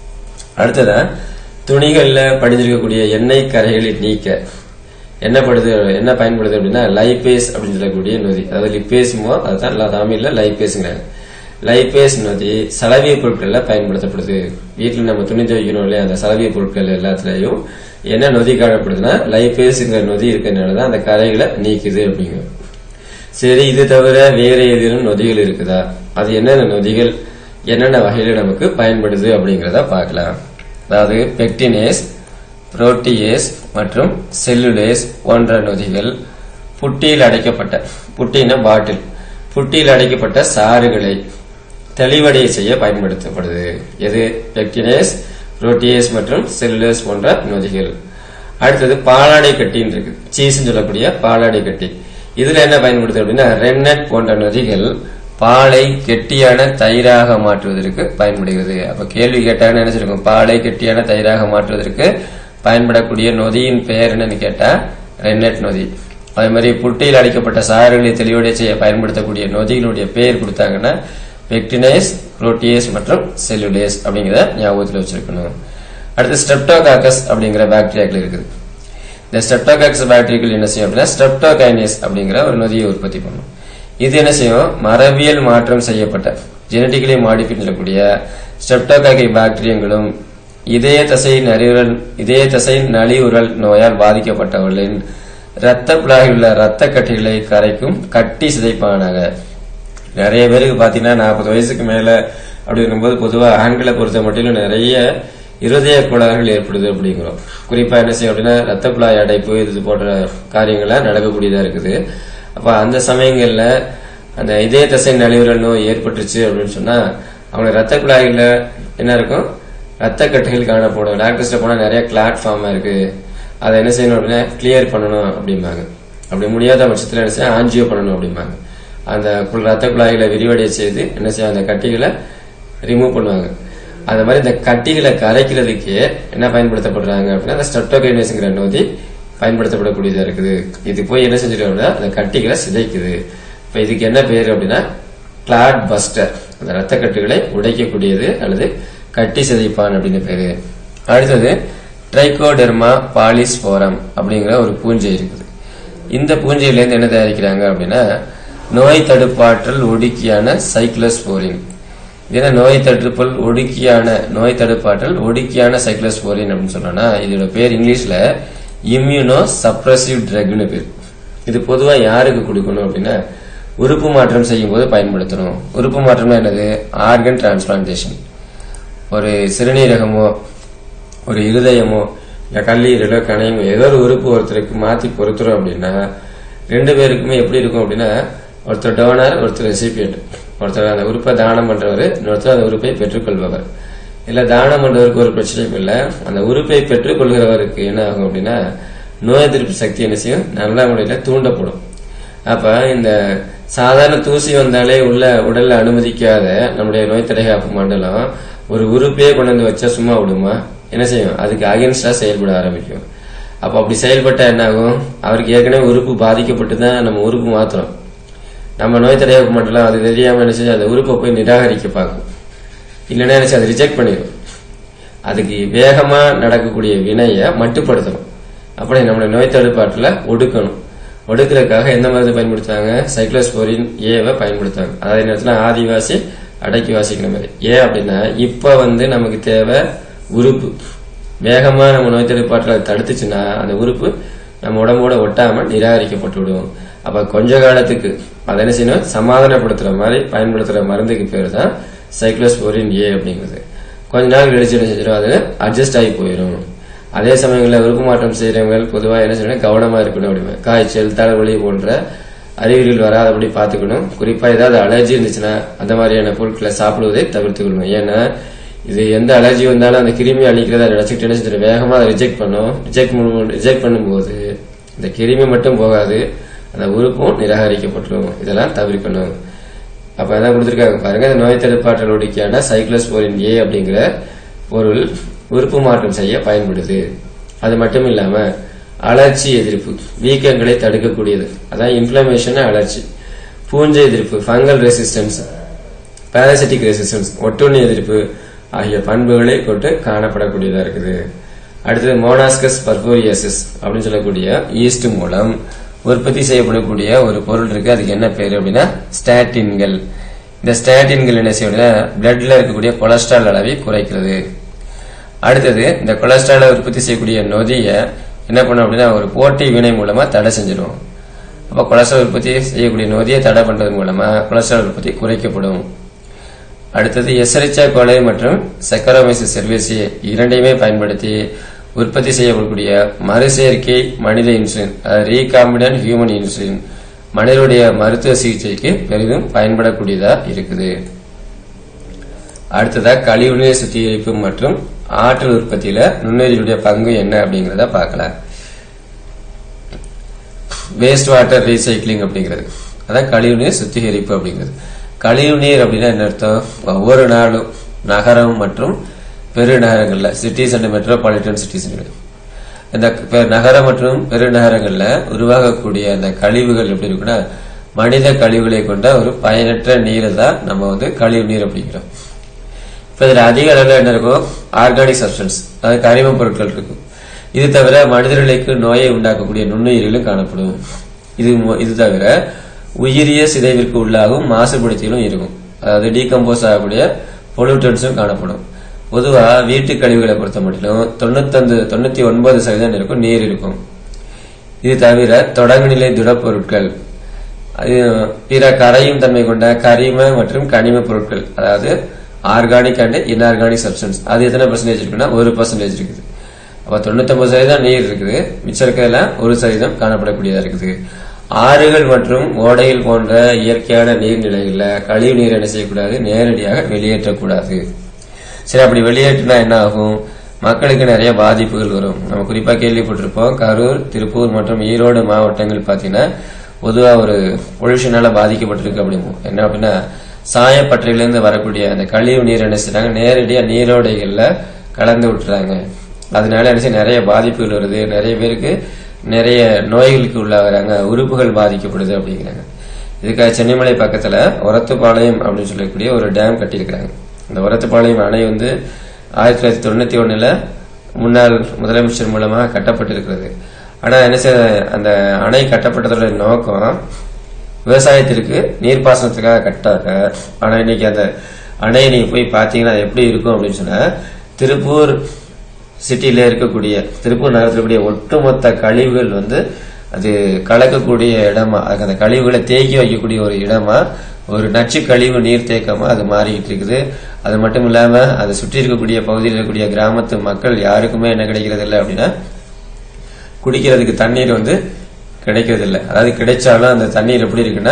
அடுத்ததா துணிகள்ல படிஞ்சிருக்கக்கூடிய எண்ணெய் கரைகளை நீக்க என்ன படுது என்ன பயன்படுது அப்படின்னா லைபேஸ் அப்படின்னு சொல்லக்கூடிய நொதி, அதாவது லிப்பேஸ்மோ அதுதான் தமிழ்ல லைபேஸ்ங்கிறாங்க. லைபேஸ் நொதி சலவிய பொருட்கள்ல பயன்படுத்தப்படுது. வீட்டுல நம்ம துணி துவைக்கணும் இல்லையா, அந்த சலவிய பொருட்கள் எல்லாத்துலயும் என்ன நொதி காணப்படுதுன்னா லைபேஸ்ங்கிற நொதி இருக்கிறதுனாலதான் அந்த கரைகளை நீக்குது அப்படிங்க. சரி, இது தவிர வேற ஏதேனும் நொதிகள் இருக்குதா, அது என்னென்ன நொதிகள் என்னென்ன வகையில நமக்கு பயன்படுது அப்படிங்கறத பார்க்கலாம். அதாவது பெக்டினேஸ், புரோட்டியேஸ் மற்றும் செல்லுலேஸ் போன்ற நொதிகள் புட்டியில் அடைக்கப்பட்ட புட்டின பாட்டில் புட்டியில் அடைக்கப்பட்ட சாறுகளை தெளிவடைய செய்ய பயன்படுத்தப்படுது. எது? பெக்டினேஸ், புரோட்டியேஸ் மற்றும் செல்லுலேஸ் போன்ற நொதிகள். அடுத்தது பாலாடை கட்டின்னு இருக்கு, சீஸ் சொல்லக்கூடிய பாலாடை கட்டி. இதுல என்ன பயன்படுது அப்படின்னா ரென்னட் போன்ற நொதிகள் பாலை கெட்டியான தயிராக மாற்றுவதற்கு பயன்படுகிறது. அப்ப கேள்வி கேட்டாங்கன்னு நினைச்சிருக்கோம், பாலை கெட்டியான தயிராக மாற்றுவதற்கு பயன்படக்கூடிய நொதியின் பெயர் என்னன்னு கேட்டா ரென்னட் நொதி. அதே மாதிரி புட்டியில் அடைக்கப்பட்ட சாறுகளை தெளிவடைய செய்ய பயன்படுத்தக்கூடிய நொதிகளுடைய பெயர் கொடுத்தாங்கன்னா பெக்டினேஸ், புரோட்டியேஸ் மற்றும் செல்லுலேஸ் அப்படிங்கிறத ஞாபகத்தில் வச்சிருக்கணும். அடுத்து ஸ்ட்ரெப்டோகாக்கஸ் அப்படிங்கிற பாக்டீரியாக்கள் இருக்குது. இந்த ஸ்ட்ரெப்டோகாக்கஸ் பாக்டீரியாக்கள் என்ன செய்யும் அப்படின்னா ஸ்ட்ரெப்டோகைனேஸ் அப்படிங்கிற ஒரு நொதியை உற்பத்தி பண்ணும். இது என்ன செய்யும்? மரபியல் மாற்றம் செய்யப்பட்ட ஜெனட்டிக்கலி மாடிஃபை சொல்லக்கூடிய ஸ்ட்ரெப்டோகாக்கை பாக்டீரியங்களும் இதய தசை நலிவுறல் இதய தசை நலிவுறல் நோயால் பாதிக்கப்பட்டவர்களின் இரத்த குழாயில் உள்ள இரத்த கட்டிகளை கரைக்கும் கட்டி சிதைப்பானாக. நிறைய பேருக்கு பாத்தீங்கன்னா நாற்பது வயசுக்கு மேல அப்படி இருக்கும்போது பொதுவா ஆண்களை பொறுத்த மட்டும் நிறைய இருதய கோளாறுகள் ஏற்படுது அப்படிங்கிறோம். குறிப்பா என்ன செய்யும் அப்படின்னா ரத்த குழாய் அடைப்பு இது போன்ற காரியங்கள்லாம் நடக்கக்கூடியதா இருக்குது. அப்ப அந்த சமயங்கள்ல அந்த இதய தசை நலிவுறல் நோய் ஏற்பட்டுச்சு அப்படின்னு சொன்னா அவங்க ரத்த குழாயில என்ன இருக்கும்? ரத்த கட்டுகள் காணப்படும். டாக்டர்ஸ்ட போனா நிறைய கிளாட் ஃபார்மா இருக்கு, அதை என்ன செய்யணும் அப்படின்னா கிளியர் பண்ணணும் அப்படிம்பாங்க. அப்படி முடியாத பட்சத்துல என்ன செய்ய ஆஞ்சியோ பண்ணணும் அப்படிம்பாங்க. அந்த ரத்த குழாய்களை விரிவடைய செய்து என்ன செய்ய அந்த கட்டிகளை ரிமூவ் பண்ணுவாங்க. அந்த மாதிரி இந்த கட்டிகளை கரைக்கிறதுக்கு என்ன பயன்படுத்தப்படுறாங்க அப்படின்னா அந்த ஸ்ட்ரெப்டோகைனேஸ்ங்கிற நொதி பயன்படுத்தப்படக்கூடியதா இருக்குது. இது போய் என்ன செஞ்சிடும் அப்படின்னா அந்த கட்டிகளை சிதைக்குது. இப்ப இதுக்கு என்ன பேரு அப்படின்னா கிளாட் பஸ்டர், அந்த ரத்த கட்டுகளை உடைக்கக்கூடியது அல்லது கட்டி சிதைப்பான் அப்படின்னு பேரு. அடுத்தது ட்ரைகோடெர்மா பாலிஸ்போரம் அப்படிங்கிற ஒரு பூஞ்சை இருக்குது. இந்த பூஞ்சையில இருந்து என்ன தயாரிக்கிறாங்க அப்படின்னா நோய் தடுப்பாற்றல் ஒடுக்கியான சைக்ளோஸ்போரின். இது நோய் தடுப்பல் ஒடுக்கியான நோய் தடுப்பாற்றல் ஒடுக்கியான சைக்ளோஸ்போரின் அப்படின்னு சொன்னா இதோட பேர் இங்கிலீஷ்ல இம்யூனோ சப்ரசிவ் ட்ரக்னு பேர். இது பொதுவா யாருக்கு கொடுக்கணும் அப்படின்னா உறுப்பு மாற்றம் செய்யும் போது பயன்படுத்தணும். உறுப்பு மாற்றம்னா என்னது? Organ transplantation. ஒரு சிறுநீரகமோ ஒரு இருதயமோ இல்ல கல்லீரலோ கணையமோ ஏதோ ஒரு உறுப்பு ஒருத்தருக்கு மாத்தி பொருத்துறோம் அப்படின்னா ரெண்டு பேருக்குமே எப்படி இருக்கும் அப்படின்னா ஒருத்தர் டோனர், ஒருத்தர் ரெசிபியன்ட். ஒருத்தர் அந்த உறுப்பை தானம் பண்றவர், இன்னொருத்தர் அந்த உறுப்பை பெற்றுக்கொள்பவர். இல்ல தானம் பண்றவருக்கு ஒரு பிரச்சனையும் இல்ல, அந்த உறுப்பை பெற்றுக் கொள்கிறவருக்கு என்ன ஆகும் அப்படின்னா நோய் எதிர்ப்பு சக்தி என்ன செய்யும்? நல்ல முறையில தூண்டப்படும். அப்ப இந்த சாதாரண தூசி வந்தாலே உள்ள உடல்ல அனுமதிக்காத நம்முடைய நோய் தடைகாப்பு மண்டலம் ஒரு உறுப்பையே கொண்டு வந்து வச்சா சும்மா விடுமா? என்ன செய்யும்? அதுக்கு அகேன்ஸ்டா செயல்பட ஆரம்பிக்கும். அப்ப அப்படி செயல்பட்டா என்ன ஆகும்? அவருக்கு ஏற்கனவே உறுப்பு பாதிக்கப்பட்டு தான் நம்ம உறுப்பு மாத்திரம் நம்ம நோய் தடைகாப்பு மண்டலம் அது தெரியாம என்ன செய்யும்? அந்த உறுப்பை போய் நிராகரிக்க பார்க்கும். இல்லைன்னா என்ன செய்யும்? அதை ரிஜெக்ட் பண்ணிடும். அதுக்கு வேகமா நடக்கக்கூடிய வினையை மட்டுப்படுத்தணும். அப்படி நம்மளுடைய நோய் தடுப்பாற்றல ஒடுக்கணும். ஒடுக்கிறதுக்காக எந்த மருந்து பயன்படுத்துறாங்க? சைக்ளோஸ்போரின் ஏவை பயன்படுத்துறாங்க. அதே நேரத்தில் ஆதிவாசி அடக்கி வாசிக்கிற மாதிரி. ஏன் அப்படின்னா இப்ப வந்து நமக்கு தேவை உறுப்பு. வேகமா நம்ம நோய் தடுப்பாற்றலை தடுத்துச்சுன்னா அந்த உறுப்பு நம்ம உடம்போட ஒட்டாம நிராகரிக்கப்பட்டு விடுவோம். அப்ப கொஞ்ச காலத்துக்கு அதை என்ன செய்யணும்? சமாதானப்படுத்துற மாதிரி பயன்படுத்துற மருந்துக்கு பேரு தான் சைக்ளோஸ்போரின் ஏ அப்படிங்கிறது. கொஞ்ச நாள் கழிச்சு என்ன செஞ்சிடும்? அது அட்ஜஸ்ட் ஆகி போயிடும். அதே சமயங்களில் உறுப்பு மாற்றம் செய்யறவங்க பொதுவாக என்ன செய்யணும்? கவனமா இருக்கணும். அப்படிமே காய்ச்சல், தலைவலி போன்ற அறிகுறிகள் வராதபடி பார்த்துக்கணும். குறிப்பா ஏதாவது அலர்ஜி இருந்துச்சுன்னா அந்த மாதிரியான பொருட்களை சாப்பிடுவதை தவிர்த்துக்கணும். ஏன்னா இது எந்த அலர்ஜி வந்தாலும் அந்த கிருமி அழிக்கிறதா நினைச்சுட்டு என்ன செஞ்சிடும்? வேகமா அதை ரிஜெக்ட் பண்ணும். ரிஜெக்ட் ரிஜெக்ட் பண்ணும்போது இந்த கிருமி மட்டும் போகாது, அந்த உறுப்பும் நிராகரிக்கப்பட்டுரும். இதெல்லாம் தவிர்க்கணும். அப்ப என்ன கொடுத்திருக்காங்க பாருங்க, இந்த நோய் தடுப்பாற்றல் ஒடுக்கியான சைக்ளோஸ்போரின் ஏ அப்படிங்கிற பொருள் உறுப்பு மாற்றம் செய்ய பயன்படுது. அது மட்டும் இல்லாம அலர்ச்சி எதிர்ப்பு, வீக்கங்களை தடுக்கக்கூடியது, அதான் இன்ஃபிளமேஷன் அலர்ச்சி. பூஞ்சை எதிர்ப்பு, ஃபங்கல் ரெசிஸ்டன்ஸ், பாராசிட்டிக் ரெசிஸ்டன்ஸ் ஒட்டுண்ணி எதிர்ப்பு ஆகிய பண்புகளை கொண்டு காணப்படக்கூடியதா இருக்குது. அடுத்தது மோனாஸ்கஸ் பர்போரியாசிஸ் அப்படின்னு சொல்லக்கூடிய ஈஸ்ட் மூலம் உற்பத்தி செய்யப்படக்கூடிய ஒரு பொருள் இருக்கு. அதுக்கு என்ன பேரு அப்படின்னா ஸ்டாட்டின்கள். இந்த ஸ்டாட்டின்கள் என்ன செய்யணும்னா பிளட்ல இருக்கக்கூடிய கொலஸ்ட்ரால் அளவை குறைக்கிறது. அடுத்தது இந்த கொலஸ்ட்ராலை உற்பத்தி செய்யக்கூடிய நொதிய என்ன பண்ணும் அப்படின்னா ஒரு போட்டி வினை மூலமா தடை செஞ்சிடும். அப்ப கொலஸ்ட்ரால் உற்பத்தி செய்யக்கூடிய நொதியை தடை பண்றது மூலமா கொலஸ்ட்ரால் உற்பத்தி குறைக்கப்படும். அடுத்தது எசரிச்சா கோலை மற்றும் செக்கரோமைசிஸ் செர்வேசி இரண்டையுமே பயன்படுத்தி உற்பத்தி செய்யப்படக்கூடிய மறுசேர்க்கை மனித இன்சுலின் ரீகாம்பினன்ட் ஹியூமன் இன்சுலின் மனிதனுடைய மருத்துவ சிகிச்சைக்கு பெரிதும் பயன்படக்கூடியதா இருக்குது. அடுத்ததா கழிவுநீர் சுத்திகரிப்பு மற்றும் ஆற்றல் உற்பத்தியில நுண்ணுயிரிகளுடைய பங்கு என்ன அப்படிங்கறத பார்க்கலாம். வேஸ்ட் வாட்டர் ரீசைக்ளிங் அப்படிங்கிறது அதான் கழிவுநீர் சுத்திகரிப்பு அப்படிங்கிறது. கழிவுநீர் அப்படின்னா என்ன அர்த்தம்? ஒவ்வொரு நாளும் நகரம் மற்றும் பெருநகரங்கள்ல சிட்டிஸ் அண்ட் மெட்ரோபாலிட்டன் சிட்டிஸ் இந்த நகரம் மற்றும் பெருநகரங்கள்ல உருவாகக்கூடிய அந்த கழிவுகள் எப்படி இருக்குன்னா மனித கழிவுகளை கொண்ட ஒரு பயனற்ற நீரை தான் நம்ம வந்து கழிவு நீர் அப்படிங்கிறோம். இப்ப இதுல அதிக அளவில் என்ன இருக்கும்? ஆர்கானிக் சப்ஸ்டன்ஸ், அதாவது கரிம பொருட்கள் இருக்கும். இது தவிர மனிதர்களுக்கு நோயை உண்டாக்கக்கூடிய நுண்ணுயிர்களும் காணப்படும். இது இது தவிர உயிரிய சிதைவிற்கு உள்ளாகும் மாசுபடுத்திகளும் இருக்கும். அதாவது டீகம்போஸ் ஆகக்கூடிய பொல்யூட்டன்ஸும் காணப்படும். பொதுவா வீட்டு கழிவுகளை பொறுத்த மட்டும் தொண்ணூத்தி தொண்ணூத்தி ஒன்பது சதவீதம் இருக்கும் நீர் இருக்கும். இது தவிர தொடங்கு நிலை திடப்பொருட்கள், பிற கரையும் தன்மை கொண்ட கரிம மற்றும் கனிம பொருட்கள், அதாவது ஆர்கானிக் அண்ட் இன்ஆர்கானிக் சப்ஸ்டன்ஸ், அது எத்தனை பர்சன்டேஜ் இருக்குன்னா ஒரு பர்சன்டேஜ் இருக்குது. அப்ப தொண்ணூத்தி ஒன்பது சதவீதம் நீர் இருக்குது, மிச்சம் இருக்கிறதுல ஒரு சதவீதம் காணப்படக்கூடியதா இருக்குது. ஆறுகள் மற்றும் ஓடைகள் போன்ற இயற்கையான நீர்நிலைகள்ல கழிவு நீர் என்ன செய்யக்கூடாது? நேரடியாக வெளியேற்றக்கூடாது. சரி, அப்படி வெளியேற்றினா என்ன ஆகும்? மக்களுக்கு நிறைய பாதிப்புகள் வரும். நம்ம குறிப்பா கேள்விப்பட்டிருப்போம், கரூர், திருப்பூர் மற்றும் ஈரோடு மாவட்டங்கள் பாத்தீங்கன்னா பொதுவா ஒரு பொல்யூஷனால பாதிக்கப்பட்டிருக்கு. அப்படிமோ என்ன அப்படின்னா சாயப்பட்டறையிலிருந்து வரக்கூடிய அந்த கழிவு நீர் என்ன செய்யறாங்க? நேரடியா நீரோடைகள்ல கலந்து விட்டுறாங்க. அதனால என்ன செய்ய நிறைய பாதிப்புகள் வருது. நிறைய பேருக்கு நிறைய நோய்களுக்கு உள்ளாகிறாங்க, உறுப்புகள் பாதிக்கப்படுது அப்படிங்கிறாங்க. இதுக்காக சென்னிமலை பக்கத்துல ஒரத்துப்பாளையம் அப்படின்னு சொல்லக்கூடிய ஒரு டேம் கட்டியிருக்கிறாங்க. இந்த ஒரத்துப்பாளையம் அணை வந்து ஆயிரத்தி தொள்ளாயிரத்தி தொண்ணூத்தி ஒண்ணுல முன்னாள் முதலமைச்சர் மூலமா கட்டப்பட்டிருக்கிறது. ஆனா என்ன செய்ய அந்த அணை கட்டப்பட்டதோட நோக்கம் விவசாயத்திற்கு நீர்ப்பாசனத்துக்காக கட்டாங்க. ஆனா இன்னைக்கு அந்த அணையை நீங்க போய் பாத்தீங்கன்னா எப்படி இருக்கும் அப்படின்னு சொன்னா திருப்பூர் சிட்டியில இருக்கக்கூடிய திருப்பூர் நகரத்தில் இருக்கக்கூடிய ஒட்டுமொத்த கழிவுகள் வந்து அது கலக்கக்கூடிய இடமா, அந்த கழிவுகளை தேக்கி வைக்கக்கூடிய ஒரு இடமா, ஒரு நச்சு கழிவு நீர் தேக்கமா அது மாறிக்கிட்டு இருக்குது. அது மட்டும் இல்லாம அதை சுற்றி இருக்கக்கூடிய பகுதியில் இருக்கக்கூடிய கிராமத்து மக்கள் யாருக்குமே என்ன கிடைக்கிறது இல்லை அப்படின்னா குடிக்கிறதுக்கு தண்ணீர் வந்து கிடைக்கிறது இல்லை. அதாவது கிடைச்சாலும் அந்த தண்ணீர் எப்படி இருக்குன்னா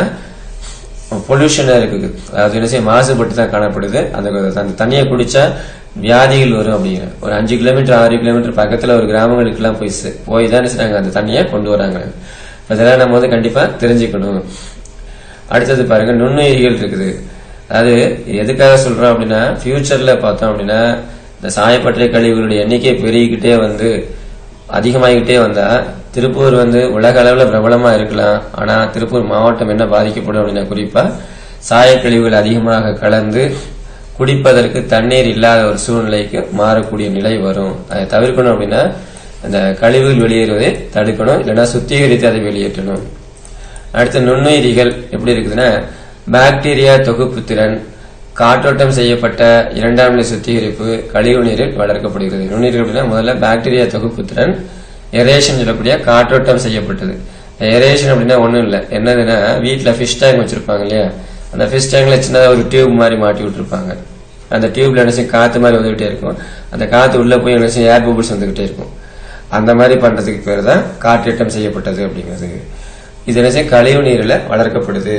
பொல்யூஷனா இருக்குது. அதாவது என்ன செய்ய மாசுபட்டு தான் காணப்படுது. அந்த அந்த தண்ணியை குடிச்சா வியாதிகள் வரும் அப்படிங்கிற ஒரு அஞ்சு கிலோமீட்டர் ஆறு கிலோமீட்டர் பக்கத்துல ஒரு கிராமங்களுக்கு எல்லாம் போய் போய் தான் செய்றாங்க அந்த தண்ணியை கொண்டு வராங்க. அதெல்லாம் நம்ம வந்து கண்டிப்பா தெரிஞ்சுக்கணும். அடுத்தது பாருங்க, நுண்ணுயிரிகள் இருக்குது. அது எதுக்காக சொல்றோம் அப்படின்னா ஃபியூச்சர்ல பார்த்தோம் அப்படின்னா இந்த சாயப்பட்டறை கழிவுகளுடைய எண்ணிக்கை பெருகிக்கிட்டே வந்து அதிகமாகிக்கிட்டே வந்தா திருப்பூர் வந்து உலக அளவுல பிரபலமா இருக்கலாம். ஆனா திருப்பூர் மாவட்டம் என்ன பாதிக்கப்படும் அப்படின்னா குறிப்பா சாயக்கழிவுகள் அதிகமாக கலந்து குடிப்பதற்கு தண்ணீர் இல்லாத ஒரு சூழ்நிலைக்கு மாறக்கூடிய நிலை வரும். அதை தவிர்க்கணும் அப்படின்னா அந்த கழிவுகள் வெளியேறுவதை தடுக்கணும், இல்லைன்னா சுத்திகரித்து அதை வெளியேற்றணும். அடுத்த நுண்ணுயிரிகள் எப்படி இருக்குதுன்னா பாக்டீரியா தொகுப்பு திறன், காற்றோட்டம் செய்யப்பட்ட இரண்டாம் நிலை சுத்திகரிப்பு கழிவு நீரில் வளர்க்கப்படுகிறது. நுண்ணுயிர்கள் அப்படின்னா முதல்ல பாக்டீரியா தொகுப்பு திறன், எரேஷன் சொல்லக்கூடிய காற்றோட்டம் செய்யப்பட்டது. எரேஷன் அப்படின்னா ஒண்ணும் இல்லை, என்னதுன்னா வீட்டுல ஃபிஷ் டேங்க் வச்சிருப்பாங்க இல்லையா, அந்த ஃபிஷ் டேங்க்ல சின்னதா ஒரு டியூப் மாதிரி மாட்டி விட்டுருப்பாங்க. அந்த டியூப்ல என்ன செய்யும் காத்து மாதிரி வந்துகிட்டே இருக்கும். அந்த காத்து உள்ள போய் என்ன செய்யும் ஏர் பபிள்ஸ் வந்துகிட்டே இருக்கும். அந்த மாதிரி பண்றதுக்கு பேர் தான் காற்றேற்றம் செய்யப்பட்டது அப்படிங்கிறது. இது என்ன செய்யும் கழிவு நீரில் வளர்க்கப்படுது.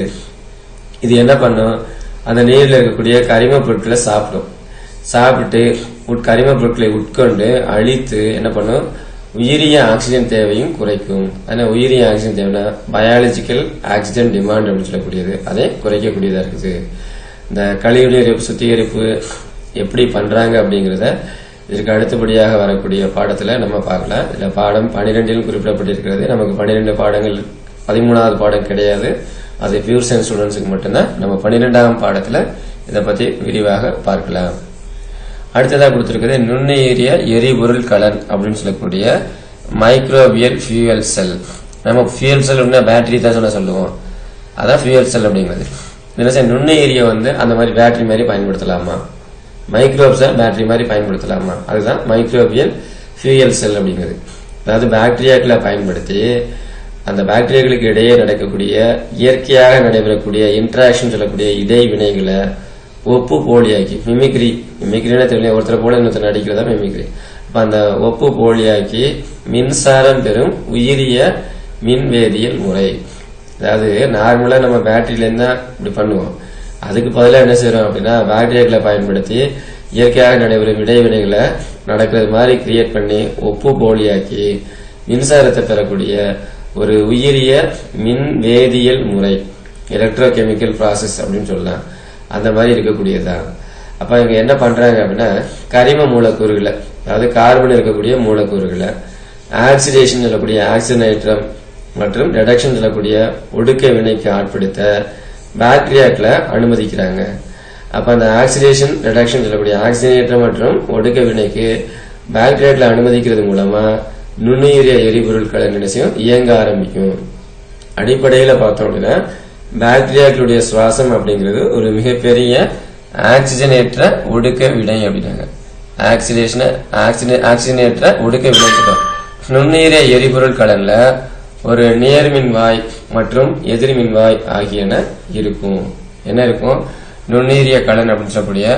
இது என்ன பண்ணும்? அந்த நீரில் இருக்கக்கூடிய கரிம பொருட்களை சாப்பிடும். சாப்பிட்டு கரிம பொருட்களை உட்கொண்டு அழித்து என்ன பண்ணும்? உயிரிய ஆக்சிஜன் தேவையும் குறைக்கும். அதனால உயிரிய ஆக்சிஜன் தேவைன்னா பயாலஜிக்கல் ஆக்சிஜன் டிமாண்ட் அப்படின்னு சொல்லக்கூடியது, அதை குறைக்கக்கூடியதா இருக்குது. இந்த கழிவு நீர் சுத்திகரிப்பு எப்படி பண்றாங்க அப்படிங்கறத இதற்கு அடுத்தபடியாக வரக்கூடிய பாடத்துல நம்ம பார்க்கலாம். இதுல பாடம் பனிரெண்டில் குறிப்பிடப்பட்டிருக்கிறது. நமக்கு பனிரெண்டு பாடங்கள், பதிமூணாவது பாடம் கிடையாது. அது பியூர் சயின்ஸ் ஸ்டூடெண்ட்ஸுக்கு மட்டும்தான். நம்ம பன்னிரெண்டாம் பாடத்துல இதை பத்தி விரிவாக பார்க்கலாம். அடுத்ததாக கொடுத்திருக்கிறது நுண்ணுயிரிய எரிபொருள் கலன் அப்படின்னு சொல்லக்கூடிய மைக்ரோபியல் ஃபியூயல் செல். நம்ம ஃபியூயல் செல் பேட்டரி தான் சொல்ல சொல்லுவோம், அதான் ஃபியூயல் செல் அப்படிங்கிறது. நுண்ணுயிரிய வந்து அந்த மாதிரி பேட்டரி மாதிரி பயன்படுத்தலாமா, மைக்ரோப்ஸை பேட்டரி மாதிரி பயன்படுத்தலாமா, அதுதான் மைக்ரோபியல் ஃபியூயல் செல் அப்படிங்கிறது. அதாவது பாக்டீரியாக்களை பயன்படுத்தி அந்த பாக்டீரியாக்களுக்கு இடையே நடக்கக்கூடிய இயற்கையாக நடைபெறக்கூடிய இன்டராக்ஷன் சொல்லக்கூடிய இடைவினைகளை ஒப்பு போலியாக்கி, மிமிக்ரி மிமிக்ரின்னு தெரியல, ஒருத்தரை போல இன்னொருத்தர் நடிக்கிறதா மிமிக்ரி. அப்ப அந்த ஒப்பு போலியாக்கி மின்சாரம் பெறும் உயிரிய மின்வேதியியல் முறை. அதாவது நார்மலா நம்ம பேட்டரியில இருந்தா இப்படி பண்ணுவோம், அதுக்கு பதிலாக என்ன செய்யறோம் அப்படின்னா பாக்டீரியாக்களை பயன்படுத்தி இயற்கையாக நடைபெறும் இடைவினைகளை நடக்கிறது மாதிரி கிரியேட் பண்ணி ஒப்பு போலியாக்கி மின்சாரத்தை பெறக்கூடிய ஒரு உயிரிய மின் வேதியியல் முறை, எலக்ட்ரோ கெமிக்கல் ப்ராசஸ் அப்படின்னு சொல்லலாம். அந்த மாதிரி இருக்கக்கூடியதான். அப்ப இங்க என்ன பண்றாங்க அப்படின்னா கரிம மூலக்கூறுகளை, அதாவது கார்பன் இருக்கக்கூடிய மூலக்கூறுகளை ஆக்சிடேஷன் சொல்லக்கூடிய ஆக்சிஜனேற்றம் மற்றும் ரெடக்ஷன் சொல்லக்கூடிய ஒடுக்க வினைக்கு ஆட்படுத்த பாக்டீரியாக்களை அனுமதிக்கிறாங்க. அப்ப அந்த ஆக்சிடேஷன் ரெடக்ஷன் சொல்லக்கூடிய ஆக்சிஜனேற்றம் மற்றும் ஒடுக்க வினைக்கு பாக்டீரியாக்களை அனுமதிக்கிறது மூலமா நுண்ணுயிரிய எரிபொருட்களை நினைச்சும் இயங்க ஆரம்பிக்கும். அடிப்படையில பார்த்தோம் அப்படின்னா பாக்டீரியாக்களுடைய சுவாசம் அப்படிங்கிறது ஒரு மிகப்பெரிய ஆக்சிஜனேற்ற ஒடுக்க வினை அப்படின்னாங்க. ஆக்சிடேஷன் ஆக்சிஜனேற்ற ஒடுக்க வினை. நுண்ணுயிரிய எரிபொருள் கலன்ல ஒரு நேர்மின்வாய் மற்றும் எதிர்மின்வாய் ஆகியன இருக்கும். என்ன இருக்கும்? நுண்ணுயிரிய கலன் அப்படின்னு சொல்லக்கூடிய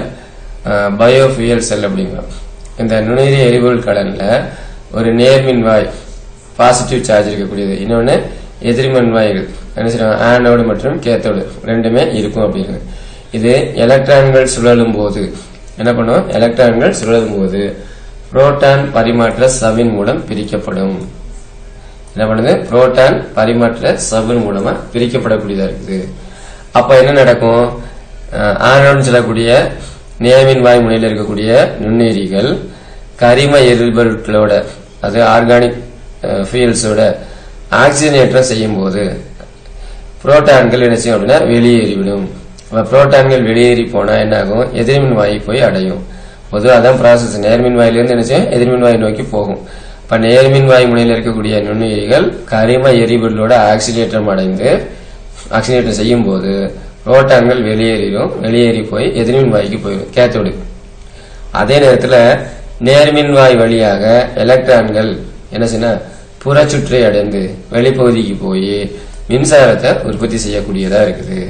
பயோஃபியூயல் செல் அப்படிங்கிறோம். இந்த நுண்ணுயிரிய எரிபொருள் கலன்ல ஒரு நேர்மின்வாய் பாசிட்டிவ் சார்ஜ் இருக்கக்கூடியது, இன்னொன்னு எதிர்மின்வாய்கள் என்ன செய்யறாங்க ஆனோடு மற்றும் கேத்தோடு ரெண்டுமே இருக்கும் அப்படின்னு. இது எலக்ட்ரான்கள் சுழலும் போது என்ன பண்ணும்? எலக்ட்ரான்கள் சுழலும் போது புரோட்டான் பரிமாற்ற சவின் மூலம் பிரிக்கப்படும். என்ன பண்ணுது? புரோட்டான் பரிமாற்ற சவின் மூலமா பிரிக்கப்படக்கூடியதா இருக்குது. அப்ப என்ன நடக்கும்? ஆனோடு சொல்லக்கூடிய நேமின் வாய் முனையில் இருக்கக்கூடிய நுண்ணுயிரிகள் கரிம எரிபொருட்களோட, அது ஆர்கானிக் ஃபியூயல்ஸோட ஆக்சிஜனேற்றம் செய்யும் போது புரோட்டான்கள் என்ன செய்யும் அப்படின்னா வெளியேறிவிடும். புரோட்டான்கள் வெளியேறி போனா என்ன ஆகும்? எதிர்மின் வாயு போய் அடையும். பொதுவாக அதான் ப்ராசஸ். நேர்மின் வாயிலிருந்து என்ன செய்யும்? எதிர்மின் வாயு நோக்கி போகும். இப்ப நேர்மின் வாயு முனையில் இருக்கக்கூடிய நுண்ணுயிரிகள் கரிம எரிபொருளோட ஆக்சிஜனேற்றம் அடைந்து ஆக்சிஜனேற்றம் செய்யும் போது புரோட்டான்கள் வெளியேறிடும். வெளியேறி போய் எதிர்மின் வாய்க்கு போயிடும், கேத்தோடு. அதே நேரத்துல நேர்மின் வாய் வழியாக எலக்ட்ரான்கள் என்ன செய்ய புறச்சுற்றை அடைந்து வெளிப்பகுதிக்கு போய் மின்சாரத்தை உற்பத்தி செய்யக்கூடியதா இருக்குது.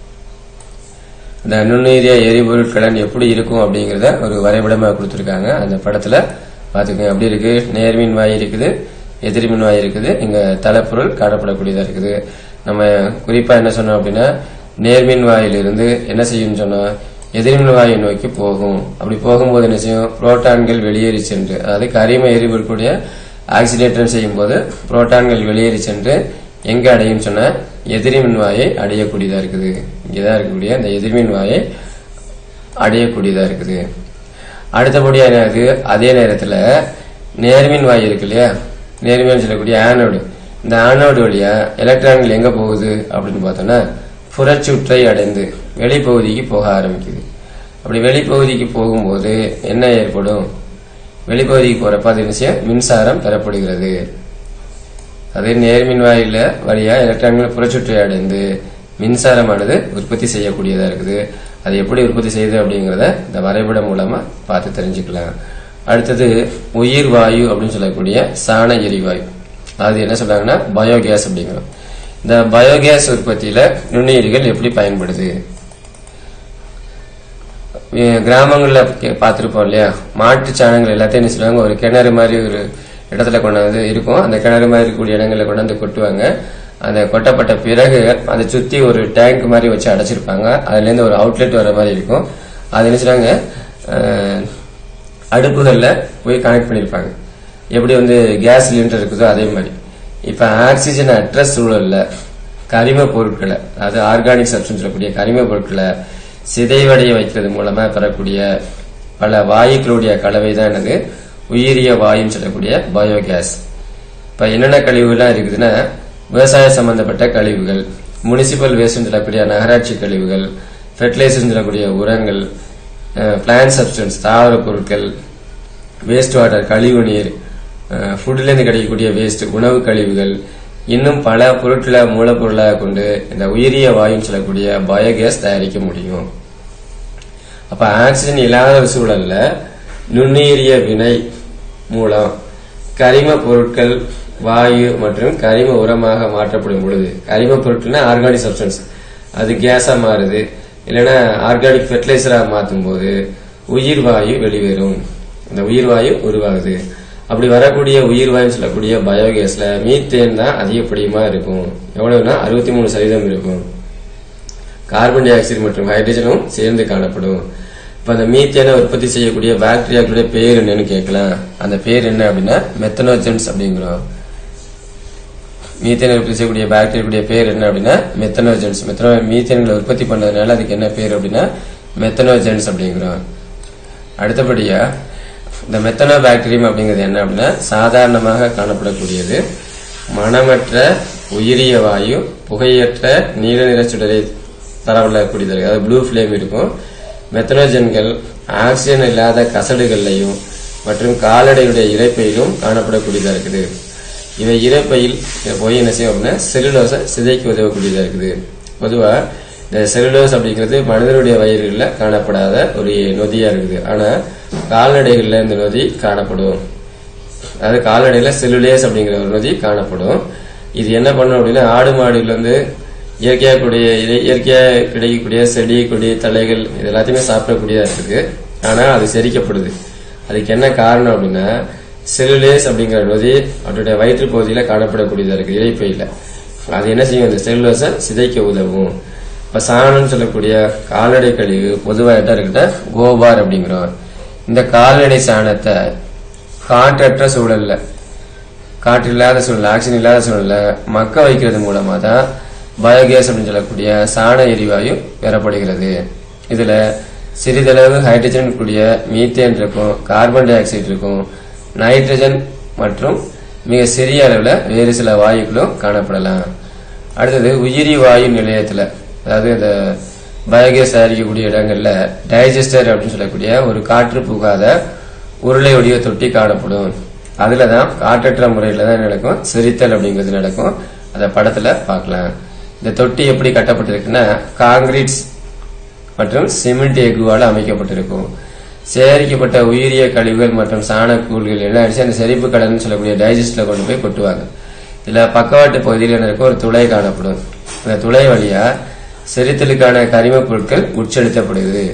இந்த நுண்ணுயிரிய எரிபொருள் கலன் எப்படி இருக்கும் அப்படிங்கறத ஒரு வரைபடமா கொடுத்திருக்காங்க. அந்த படத்துல பாத்துக்கோங்க. அப்படி இருக்கு, நேர்மின் வாய் இருக்குது, எதிர்மின் வாய் இருக்குது, இங்க தலைப்பொருள் காணப்படக்கூடியதா இருக்குது. நம்ம குறிப்பா என்ன சொன்னோம் அப்படின்னா நேர்மின் வாயிலிருந்து என்ன செய்யும் சொன்னா எதிர்மின் வாயை நோக்கி போகும். அப்படி போகும்போது என்ன செய்யும்? புரோட்டான்கள் வெளியேறி சென்று, அதாவது கரிம எரிபொருளுடைய ஆக்சிடேற்றம் செய்யும் போது புரோட்டான்கள் வெளியேறி சென்று எங்க அடையும் சொன்ன எதிர்மின் வாயை அடையக்கூடியதா இருக்குது. இங்கதான் இருக்கக்கூடிய இந்த எதிர்மின் வாயை அடையக்கூடியதா இருக்குது. அடுத்தபடியா என்ன? அதே நேரத்துல நேர்மின் வாய் இருக்கு இல்லையா, நேர்மின் சொல்லக்கூடிய ஆனோடு, இந்த ஆனோடு வழியா எலக்ட்ரான்கள் எங்க போகுது அப்படின்னு பார்த்தோம்னா புறச்சுற்றை அடைந்து வெளிப்பகுதிக்கு போக ஆரம்பிக்குது. அப்படி வெளிப்பகுதிக்கு போகும்போது என்ன ஏற்படும்? வெளிப்பகுதிக்கு போறப்ப அது நிச்சயம் மின்சாரம் பெறப்படுகிறது. அது நேர்மின் வாயில வழியா எலக்ட்ரான்கள் புறச்சுற்றை அடைந்து மின்சாரமானது உற்பத்தி செய்யக்கூடியதா இருக்குது. அது எப்படி உற்பத்தி செய்யுது அப்படிங்கறத இந்த வரைபடம் மூலமா பார்த்து தெரிஞ்சுக்கலாம். அடுத்தது உயிர் வாயு அப்படின்னு சொல்லக்கூடிய சாண எரிவாயு, அது என்ன சொல்றாங்கன்னா பயோகேஸ் அப்படிங்கிறோம். இந்த பயோகேஸ் உற்பத்தியில நுண்ணுயிரிகள் எப்படி பயன்படுது? கிராமங்கள்ல பார்த்திருப்போம் இல்லையா, மாட்டு சாணங்கள் எல்லாத்தையும் என்ன சொல்லுவாங்க, ஒரு கிணறு மாதிரி ஒரு இடத்துல கொண்டாந்து இருக்கும். அந்த கிணறு மாதிரி இருக்கக்கூடிய இடங்களை கொண்டாந்து கொட்டுவாங்க. அந்த கொட்டப்பட்ட பிறகு அதை சுத்தி ஒரு டேங்க் மாதிரி வச்சு அடைச்சிருப்பாங்க. அதுல இருந்து ஒரு அவுட்லெட் வர மாதிரி இருக்கும். அது என்ன சொல்றாங்க, அடுப்புகள்ல போய் கனெக்ட் பண்ணிருப்பாங்க. எப்படி வந்து கேஸ் சிலிண்டர் இருக்குதோ அதே மாதிரி. இப்ப ஆக்சிஜன் அற்ற சூழல்ல கரிம பொருட்களை, அதாவது ஆர்கானிக் சப்ஸ்டன்ஸ் சொல்லக்கூடிய கரிம பொருட்களை சிதைவடைய வைக்கிறது மூலமா பெறக்கூடிய பல வாயுக்களுடைய கலவை தான் என்னது உயிரிய வாயுன்னு சொல்லக்கூடிய பயோகேஸ். இப்ப என்னென்ன கழிவுகள்லாம் இருக்குதுன்னா விவசாய சம்பந்தப்பட்ட கழிவுகள், முனிசிபல் வேஸ்ட் சொல்லக்கூடிய நகராட்சி கழிவுகள், ஃபெர்டிலைசர்ஸ் சொல்லக்கூடிய உரங்கள், பிளான்ட் சப்ஸ்டன்ஸ் தாவர பொருட்கள், வேஸ்ட் வாட்டர் கழிவு நீர், ஃபுட்ல இருந்து கிடைக்கக்கூடிய வேஸ்ட் உணவு கழிவுகள், இன்னும் பல பொருட்களை மூலப்பொருளாக கொண்டு இந்த உயிரிய வாயுன்னு சொல்லக்கூடிய பயோகேஸ் தயாரிக்க முடியும். அப்ப ஆக்சிஜன் இல்லாத ஒரு சூழல்ல நுண்ணுயிரிய வினை மூலம் கரிம பொருட்கள் வாயு மற்றும் கரிம உரமாக மாற்றப்படும் பொழுது, கரிம பொருட்கள்னா ஆர்கானிக் சப்ஸ்டன்ஸ், அது கேஸா மாறுது, இல்லைன்னா ஆர்கானிக் ஃபெர்டிலைசரா மாற்றும் போது உயிர் வாயு வெளிவரும். இந்த உயிர் வாயு உருவாகுது. அப்படி வரக்கூடிய உயிர் வாயு சொல்லக்கூடிய பயோகேஸ்ல மீத்தேன் தான் அதிகப்படியமா இருக்கும். எவ்வளவுனா அறுபத்தி மூணு சதவீதம் இருக்கும். கார்பன் டை ஆக்சைடு மற்றும் ஹைட்ரஜனும் சேர்ந்து காணப்படும். இப்ப அந்த மீத்தேனை உற்பத்தி செய்யக்கூடிய பாக்டீரியாக்களுடைய பேர் என்னன்னு கேட்கலாம். அந்த பேர் என்ன அப்படின்னா மெத்தனோஜென்ஸ் அப்படிங்கிறோம். மீத்தேனை உற்பத்தி செய்யக்கூடிய பாக்டீரியாவுடைய பேர் என்ன அப்படின்னா மெத்தனோஜென்ஸ். மெத்தனோ மீத்தேன்களை உற்பத்தி பண்ணதுனால அதுக்கு என்ன பேர் அப்படின்னா மெத்தனோஜென்ஸ் அப்படிங்கிறோம். அடுத்தபடியா இந்த மெத்தனோ பாக்டீரியம் அப்படிங்கிறது என்ன அப்படின்னா சாதாரணமாக காணப்படக்கூடியது மணமற்ற உயிரிய வாயு புகையற்ற நீல நிற சுடரை பரவலக்கூடியது, அதாவது ப்ளூ ஃபிளேம் இருக்கும். மெத்தனோஜன்கள் ஆக்சிஜன் இல்லாத கசடுகள்லையும் மற்றும் கால்நடையுடைய இரைப்பையிலும் காணப்படக்கூடியதா இருக்குது. இவை இரைப்பையில் போய் என்ன செய்யும் அப்படின்னா செல்லுலோஸை சிதைக்கு உதவக்கூடியதா இருக்குது. பொதுவா இந்த செல்லுலோஸ் அப்படிங்கிறது மனிதனுடைய வயிறுகளில் காணப்படாத ஒரு நொதியா இருக்குது. ஆனா கால்நடைகள்ல இந்த நொதி காணப்படும். அதாவது கால்நடையில செல்லுலேஸ் அப்படிங்கிற ஒரு நொதி காணப்படும். இது என்ன பண்ணும் அப்படின்னா ஆடு மாடுகள் வந்து இயற்கையா கூடிய இயற்கையா கிடைக்கக்கூடிய செடி கொடி தலைகள் இது எல்லாத்தையுமே சாப்பிடக்கூடியதா இருக்கு. ஆனா அது செரிக்கப்படுது. அதுக்கு என்ன காரணம் அப்படின்னா செல்லுலேஸ் அப்படிங்கிற நொதி அவருடைய வயிற்று பகுதியில காணப்படக்கூடியதா இருக்கு, இறைப்பையில. அது என்ன செய்யும், அந்த செல்லுலோஸை சிதைக்க உதவும். இப்ப சாணம்னு சொல்லக்கூடிய கால்நடை கழிவு பொதுவா என்ன இருக்குன்னா கோபார் அப்படிங்கிறோம். இந்த கால்நடை சாணத்தை காற்றற்ற சூழல்ல, காற்று இல்லாத சூழல், ஆக்சிஜன் இல்லாத சூழல்ல மக்க வைக்கிறது மூலமா தான் பயோகேஸ் அப்படின்னு சொல்லக்கூடிய சாண எரிவாயு பெறப்படுகிறது. இதுல சிறிதளவு ஹைட்ரஜன் கூடிய மீத்தேன் இருக்கும், கார்பன் டை ஆக்சைடு இருக்கும், நைட்ரஜன் மற்றும் மிக சிறிய அளவுல வேறு சில வாயுக்களும் காணப்படலாம். அடுத்தது உயிரி வாயு நிலையத்துல, அதாவது இந்த பயோகேஸ் தயாரிக்கக்கூடிய இடங்கள்ல டைஜஸ்டர் அப்படின்னு சொல்லக்கூடிய ஒரு காற்று புகாத உருளை வடிவ தொட்டி காணப்படும். அதுலதான் காற்றற்ற முறையில தான் நடக்கும் செரித்தல் அப்படிங்கிறது நடக்கும். அத படத்துல பார்க்கலாம். இந்த தொட்டி எப்படி கட்டப்பட்டிருக்குன்னா காங்கிரீட்ஸ் மற்றும் சிமெண்ட் எஃகுவால அமைக்கப்பட்டிருக்கும். சேகரிக்கப்பட்ட உயிரிய கழிவுகள் மற்றும் சாணக்கூழ்கள் எல்லாம் அடிச்சு அந்த செரிப்பு கடன்னு சொல்லக்கூடிய டைஜஸ்ட்ல கொண்டு போய் கொட்டுவாங்க. இதுல பக்கவாட்டு பகுதியில் என்ன இருக்கும், ஒரு துளை காணப்படும். அந்த துளை வழியா செரித்தலுக்கான கரிம பொருட்கள் உட்செலுத்தப்படுது.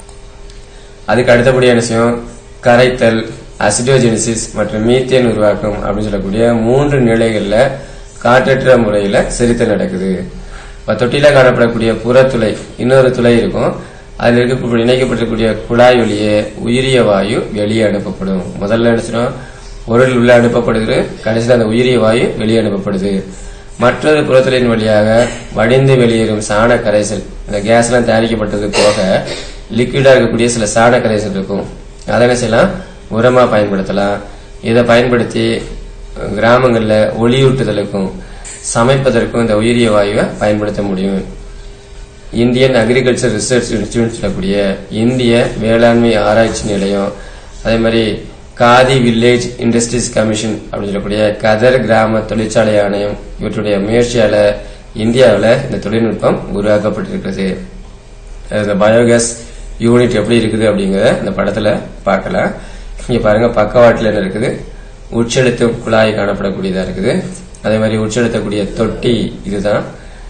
அதுக்கு அடுத்தபடியான விஷயம் கரைத்தல், அசிடோஜெனிசிஸ் மற்றும் மீத்தேன் உருவாக்கம் அப்படின்னு சொல்லக்கூடிய மூன்று நிலைகள்ல காற்றற்ற முறையில செரித்தல் நடக்குது. தொட்டில காணப்படக்கூடிய புறத்துளை இன்னொரு துளை இருக்கும். அதில் இருக்கக்கூடிய இணைக்கப்பட்டிருக்கக்கூடிய குழாய் வழியே உயிரிய வாயு வெளியே அனுப்பப்படும். முதல்ல என்ன பொருள் உள்ள அனுப்பப்படுது, கடைசியில் அந்த உயிரிய வாயு வெளியே அனுப்பப்படுது. மற்றொரு புறத்துளையின் வழியாக வடிந்து வெளியேறும் சாண கரைசல், இந்த கேஸ் எல்லாம் தயாரிக்கப்பட்டது போக லிக்விடா இருக்கக்கூடிய சில சாண கரைசல் இருக்கும். அதை என்ன செய்யலாம், உரமா பயன்படுத்தலாம். இதை பயன்படுத்தி கிராமங்கள்ல ஒளியூட்டுதலுக்கும் சமைப்பதற்கும் இந்த உயிரிய வாயுவை பயன்படுத்த முடியும். இந்தியன் அக்ரிகல்ச்சர் ரிசர்ச் இன்ஸ்டிடியூட் சொல்லக்கூடிய இந்திய வேளாண்மை ஆராய்ச்சி நிலையம், அதே மாதிரி காதி வில்லேஜ் இண்டஸ்ட்ரீஸ் கமிஷன் அப்படின்னு சொல்லக்கூடிய கதர் கிராம தொழிற்சாலை ஆணையம் இவற்றுடைய முயற்சியால இந்தியாவில் இந்த தொழில்நுட்பம் உருவாக்கப்பட்டிருக்கிறது. இந்த பயோகேஸ் யூனிட் எப்படி இருக்குது அப்படிங்கறத இந்த படத்துல பார்க்கலாம். இங்க பாருங்க, பக்கவாட்டில் என்ன இருக்குது, உட்செலுத்தும் குழாய் காணப்படக்கூடியதா இருக்குது. அதே மாதிரி உட்செலுத்தக்கூடிய தொட்டி இதுதான்,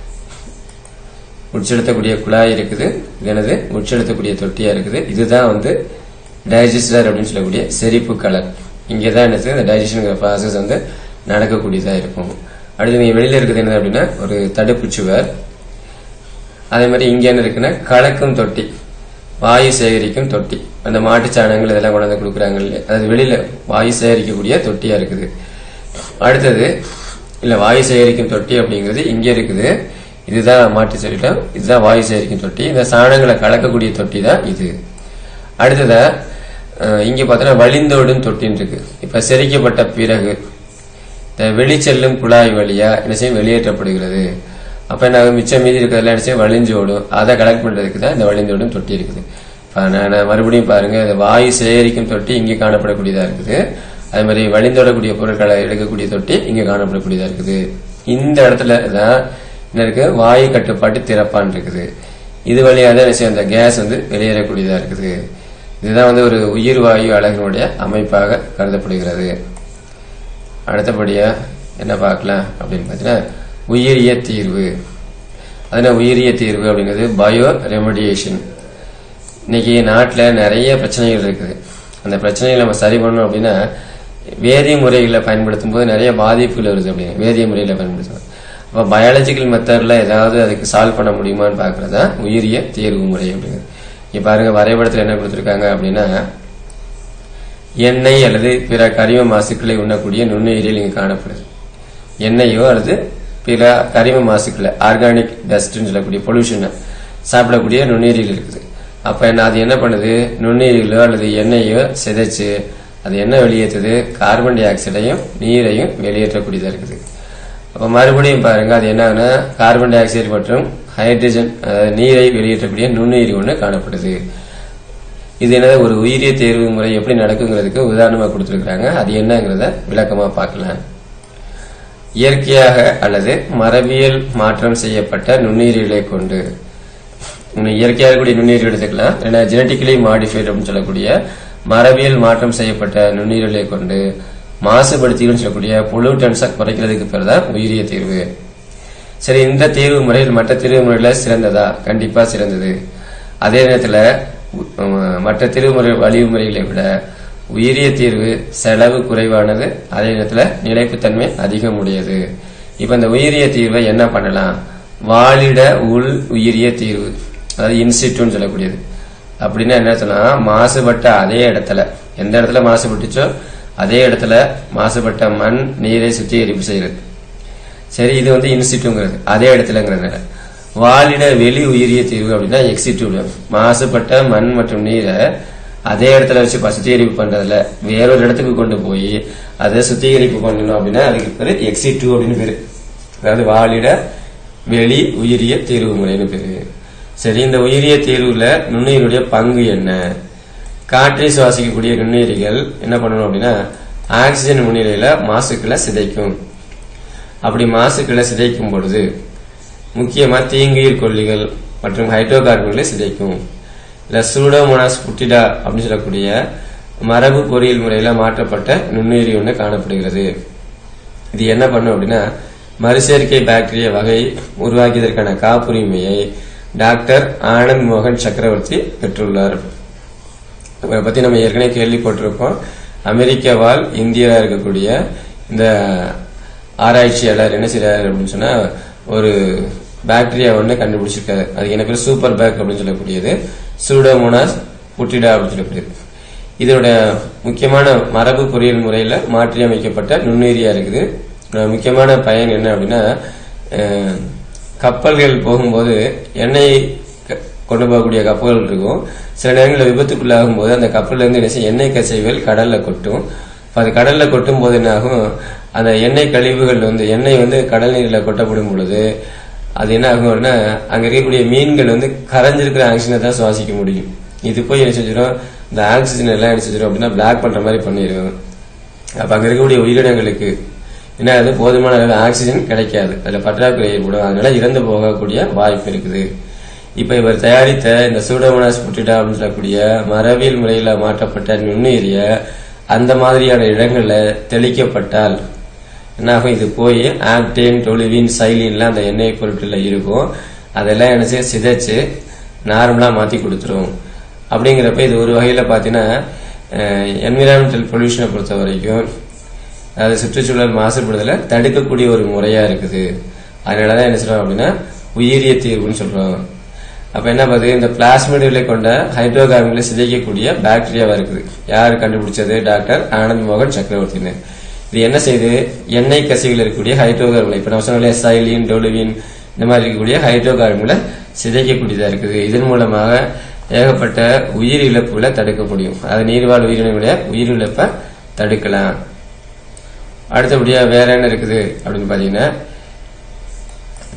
உட்செலுத்தக்கூடிய குழாய் இருக்குது. இது என்னது, உட்செலுத்தக்கூடிய தொட்டியா இருக்குது. இதுதான் வந்து டைஜஸ்டர் அப்படின்னு சொல்லக்கூடிய செரிப்பு கலர். இங்கதான் என்ன இந்த டைஜஷன் ப்ராசஸ் வந்து நடக்கக்கூடியதா இருக்கும். அடுத்து நீங்க வெளியில இருக்குது என்ன அப்படின்னா ஒரு தடுப்பு சுவர். அதே மாதிரி இங்க என்ன இருக்குன்னா கலக்கும் தொட்டி, வாயு சேகரிக்கும் தொட்டி. அந்த மாட்டு சாணங்கள் இதெல்லாம் கொண்டாந்து கொடுக்குறாங்க இல்லையா, அது வெளியில வாயு சேகரிக்கக்கூடிய தொட்டியா இருக்குது. அடுத்தது இல்ல வாயு சேகரிக்கும் தொட்டி அப்படிங்கிறது இங்க இருக்குது. இதுதான் மாட்டு சொல்லிட்டோம், இதுதான் வாயு சேகரிக்கும் தொட்டி. இந்த சாணங்களை கலக்கக்கூடிய தொட்டி தான் இது. அடுத்தத இங்க பாத்தீங்கன்னா வழிந்தோடும் தொட்டின்னு இருக்கு. இப்ப செரிக்கப்பட்ட பிறகு வெளிச்செல்லும் குழாய் வழியா என்ன செய்யும், வெளியேற்றப்படுகிறது. அப்ப என்ன மிச்சம் மீதி இருக்கிறதெல்லாம் நினைச்சு வழிஞ்சு ஓடும். அதை கலெக்ட் பண்றதுக்கு தான் இந்த வழிந்தோடும் தொட்டி இருக்குது. நான் மறுபடியும் பாருங்க, வாயு சேகரிக்கும் தொட்டி இங்கே காணப்படக்கூடியதா இருக்குது. அதே மாதிரி வழிந்தோடக்கூடிய பொருட்களை எடுக்கக்கூடிய தொட்டி இங்க காணப்படக்கூடியதா இருக்குது. இந்த இடத்துல தான் என்ன இருக்கு, வாயு கட்டுப்பாட்டு திறப்பான் இருக்குது. இது வழியாக தான் அந்த கேஸ் வந்து வெளியேறக்கூடியதா இருக்குது. இதுதான் வந்து ஒரு உயிர் வாயு அலகினுடைய அமைப்பாக கருதப்படுகிறது. அடுத்தபடியா என்ன பார்க்கலாம் அப்படின்னு பார்த்தீங்கன்னா உயிரிய தீர்வு. அதனால உயிரிய தீர்வு அப்படிங்கிறது பயோ ரெமடியேஷன். இன்னைக்கு நாட்டில் நிறைய பிரச்சனைகள் இருக்குது. அந்த பிரச்சனைகளை நம்ம சரி பண்ணணும் அப்படின்னா வேதிய முறைகளை பயன்படுத்தும் போது நிறைய பாதிப்புகள் வருது. அப்படின்னு வேதிய முறைகளை பயன்படுத்தணும். அப்போ பயாலஜிக்கல் மெத்தட்ல ஏதாவது அதுக்கு சால்வ் பண்ண முடியுமான்னு பார்க்கறதா உயிரிய தீர்வு முறை அப்படிங்கிறது. இங்க பாருங்க, வரைபடத்தில் என்ன கொடுத்திருக்காங்க அப்படின்னா எண்ணெய் அல்லது பிற கரிம மாசுக்களை உண்ணக்கூடிய நுண்ணுயிரிகள் இங்கு காணப்படுது. எண்ணெயோ அல்லது பிற கரிம மாசுக்களை ஆர்கானிக் டஸ்ட்னு சொல்லக்கூடிய பொல்யூஷனை சாப்பிடக்கூடிய நுண்ணுயிரிகள் இருக்குது. அப்ப என்ன அது என்ன பண்ணுது, நுண்ணுயிரிகளோ அல்லது எண்ணெயோ சிதைச்சு அது என்ன வெளியேற்றுது, கார்பன் டை ஆக்சைடையும் நீரையும் வெளியேற்றக்கூடியதா இருக்குது. அப்ப மறுபடியும் பாருங்க, அது என்ன கார்பன் டை ஆக்சைடு மற்றும் ஹைட்ரஜன் நீரை வெளியேற்றக்கூடிய நுண்ணுயிரி ஒன்று காணப்படுது. இது என்ன ஒரு உயிரிய தேர்வு முறை எப்படி நடக்குங்கிறதுக்கு உதாரணமா கொடுத்திருக்கிறாங்க. அது என்னங்கிறத விளக்கமா பார்க்கலாம். இயற்கையாக அல்லது மரபியல் மாற்றம் செய்யப்பட்ட நுண்ணுயிரிகளை கொண்டு, இயற்கையாக கூடிய நுண்ணுயிரி எடுத்துக்கலாம், ஏன்னா ஜெனட்டிக்கலி மாடிஃபைட் அப்படின்னு சொல்லக்கூடிய மரபியல் மாற்றம் செய்யப்பட்ட நுண்ணுயிரிகளை கொண்டு மாசுபடுத்திகள் சொல்லக்கூடிய பொல்யூட்டன்ஸை குறைக்கிறதுக்கு பேர் தான் உயிரிய தீர்வு. சரி, இந்த தீர்வு முறையில் மற்ற தீர்வு முறையில சிறந்ததா? கண்டிப்பா சிறந்தது. அதே நேரத்தில் மற்ற தீர்வுமுறை வழிமுறைகளை விட உயிரிய தீர்வு செலவு குறைவானது, அதே நேரத்தில் நிலைப்புத்தன்மை அதிகம் உடையது. இப்ப இந்த உயிரிய தீர்வை என்ன பண்ணலாம், வாழிட உள் உயிரிய தீர்வு, அதாவது இன்ஸ்டிடியூட் சொல்லக்கூடியது. அப்படின்னா என்ன சொன்னா, மாசுபட்ட அதே இடத்துல, எந்த இடத்துல மாசுபட்டுச்சோ அதே இடத்துல மாசுபட்ட மண் நீரை சுத்திகரிப்பு செய்யறது. சரி, இது வந்து இன்ஸ்டிடியூட்ங்கிறது அதே இடத்துலங்கிறதுனால. வாழிட வெளி உயிரிய தீர்வு அப்படின்னா எக்ஸிடியூட், மாசுபட்ட மண் மற்றும் நீரை அதே இடத்துல வச்சு சுத்திகரிப்பு பண்றதுல வேறொரு இடத்துக்கு கொண்டு போய் அதை சுத்திகரிப்பு பண்ணணும் அப்படின்னா அதுக்கு பேரு எக்ஸிடியூட் அப்படின்னு பேரு. அதாவது வாழிட வெளி உயிரிய தீர்வு முறைன்னு பேரு. சரி, இந்த உயிரிய தீர்வுல நுண்ணுயிரியுடைய பங்கு என்ன? காற்றை சுவாசிக்கக்கூடிய நுண்ணுயிரிகள் என்ன பண்ணணும் அப்படின்னா ஆக்சிஜன் முன்னிலையில மாசுக்களை சிதைக்கும். அப்படி மாசுக்களை சிதைக்கும் பொழுது முக்கியமா தீங்குயிர் கொல்லிகள் மற்றும் ஹைட்ரோ கார்பன்களை சிதைக்கும். இல்ல சூடோமோனாஸ் புட்டிடா அப்படின்னு சொல்லக்கூடிய மரபு பொறியியல் முறையில மாற்றப்பட்ட நுண்ணுயிரி ஒன்று காணப்படுகிறது. இது என்ன பண்ணும் அப்படின்னா மறுசேர்க்கை பாக்டீரியா வகை உருவாக்கியதற்கான காப்புரிமையை டாக்டர் ஆனந்த் மோகன் சக்கரவர்த்தி பெற்றுள்ளார். இதை பத்தி நம்ம ஏற்கனவே கேள்விப்பட்டிருக்கோம். அமெரிக்க வாழ் இந்தியரா இருக்கக்கூடிய இந்த ஆராய்ச்சியாளர் என்ன செய்யறாரு அப்படின்னு சொன்னா ஒரு பாக்டீரியா ஒன்று கண்டுபிடிச்சிருக்காரு. அது என்ன பேர், சூப்பர் பேக் அப்படின்னு சொல்லக்கூடியது, சூடோமோனாஸ் புட்டிடா அப்படின்னு சொல்லக்கூடியது. இதோட முக்கியமான மரபு பொறியியல் முறையில மாற்றி அமைக்கப்பட்ட நுண்ணுயிரியா இருக்குது. முக்கியமான பயன் என்ன அப்படின்னா கப்பல்கள் போகும்போது எண்ணெய் கொண்டு போகக்கூடிய கப்பல்கள் இருக்கும். சில நேரங்களில் விபத்துக்குள்ளாகும் போது அந்த கப்பல்ல இருந்து எண்ணெய் கசைவுகள் கடல்ல கொட்டும். அது கடல்ல கொட்டும் போது என்ன ஆகும், அந்த எண்ணெய் கழிவுகள் வந்து எண்ணெய் வந்து கடல் நீரில் கொட்டப்படும் பொழுது அது என்ன ஆகும் அப்படின்னா அங்க இருக்கக்கூடிய மீன்கள் வந்து கரைஞ்சிருக்கிற ஆக்சிஜனை தான் சுவாசிக்க முடியும். இது போய் என்ன செஞ்சிடும், இந்த ஆக்சிஜன் எல்லாம் என்ன செஞ்சிடும் அப்படின்னா பிளாக் பண்ற மாதிரி பண்ணிடும். அப்ப அங்க இருக்கக்கூடிய உயிரினங்களுக்கு என்ன ஆகுது, போதுமான அளவு ஆக்சிஜன் கிடைக்காது, அதுல பற்றாக்குறை ஏற்படும். அதனால இறந்து போகக்கூடிய வாய்ப்பு இருக்குது. இப்ப இவர் தயாரித்த இந்த சூடோமோனாஸ் புட்டிடா அப்படின்னு சொல்லக்கூடிய மரபியல் முறையில மாற்றப்பட்ட நுண்ணுயிரிய அந்த மாதிரியான இடங்கள்ல தெளிக்கப்பட்டால் என்ன ஆகும், இது போய் ஆப்டேன் டொலிவின் சைலின்லாம் அந்த எண்ணெய் பொருட்கள்ல இருக்கும். அதெல்லாம் என்ன செய்ய சிதைச்சு நார்மலா மாத்தி கொடுத்துரும். அப்படிங்கிறப்ப இது ஒரு வகையில பாத்தீங்கன்னா என்விரான்மெண்டல் பொல்யூஷனை பொறுத்த வரைக்கும் அதாவது சுற்றுச்சூழல் மாசுபடுதலை தடுக்கக்கூடிய ஒரு முறையா இருக்குது. அதனாலதான் என்ன சொல்றோம் அப்படின்னா உயிரிய தீர்வுன்னு சொல்றோம். அப்ப என்ன பாத்து, இந்த பிளாஸ்மிடுகளை கொண்ட ஹைட்ரோ கார்பன்களை சிதைக்கக்கூடிய பாக்டீரியாவா இருக்குது. யார் கண்டுபிடிச்சது, டாக்டர் ஆனந்த் மோகன் சக்கரவர்த்தின்னு. இது என்ன செய்யுது, எண்ணெய் கசிவில் இருக்கக்கூடிய ஹைட்ரோ கார்பன்களை இப்ப நம்ம சொன்ன சைலின் டொலுவின் இந்த மாதிரி இருக்கக்கூடிய ஹைட்ரோ கார்பன்களை சிதைக்கக்கூடியதா இருக்குது. இதன் மூலமாக ஏகப்பட்ட உயிர் இழப்புகளை தடுக்க முடியும். அது நீர்வாழ் உயிரினங்களுடைய உயிர் இழப்பை தடுக்கலாம். அடுத்தபடியா வேற என்ன இருக்குது அப்படின்னு பாத்தீங்கன்னா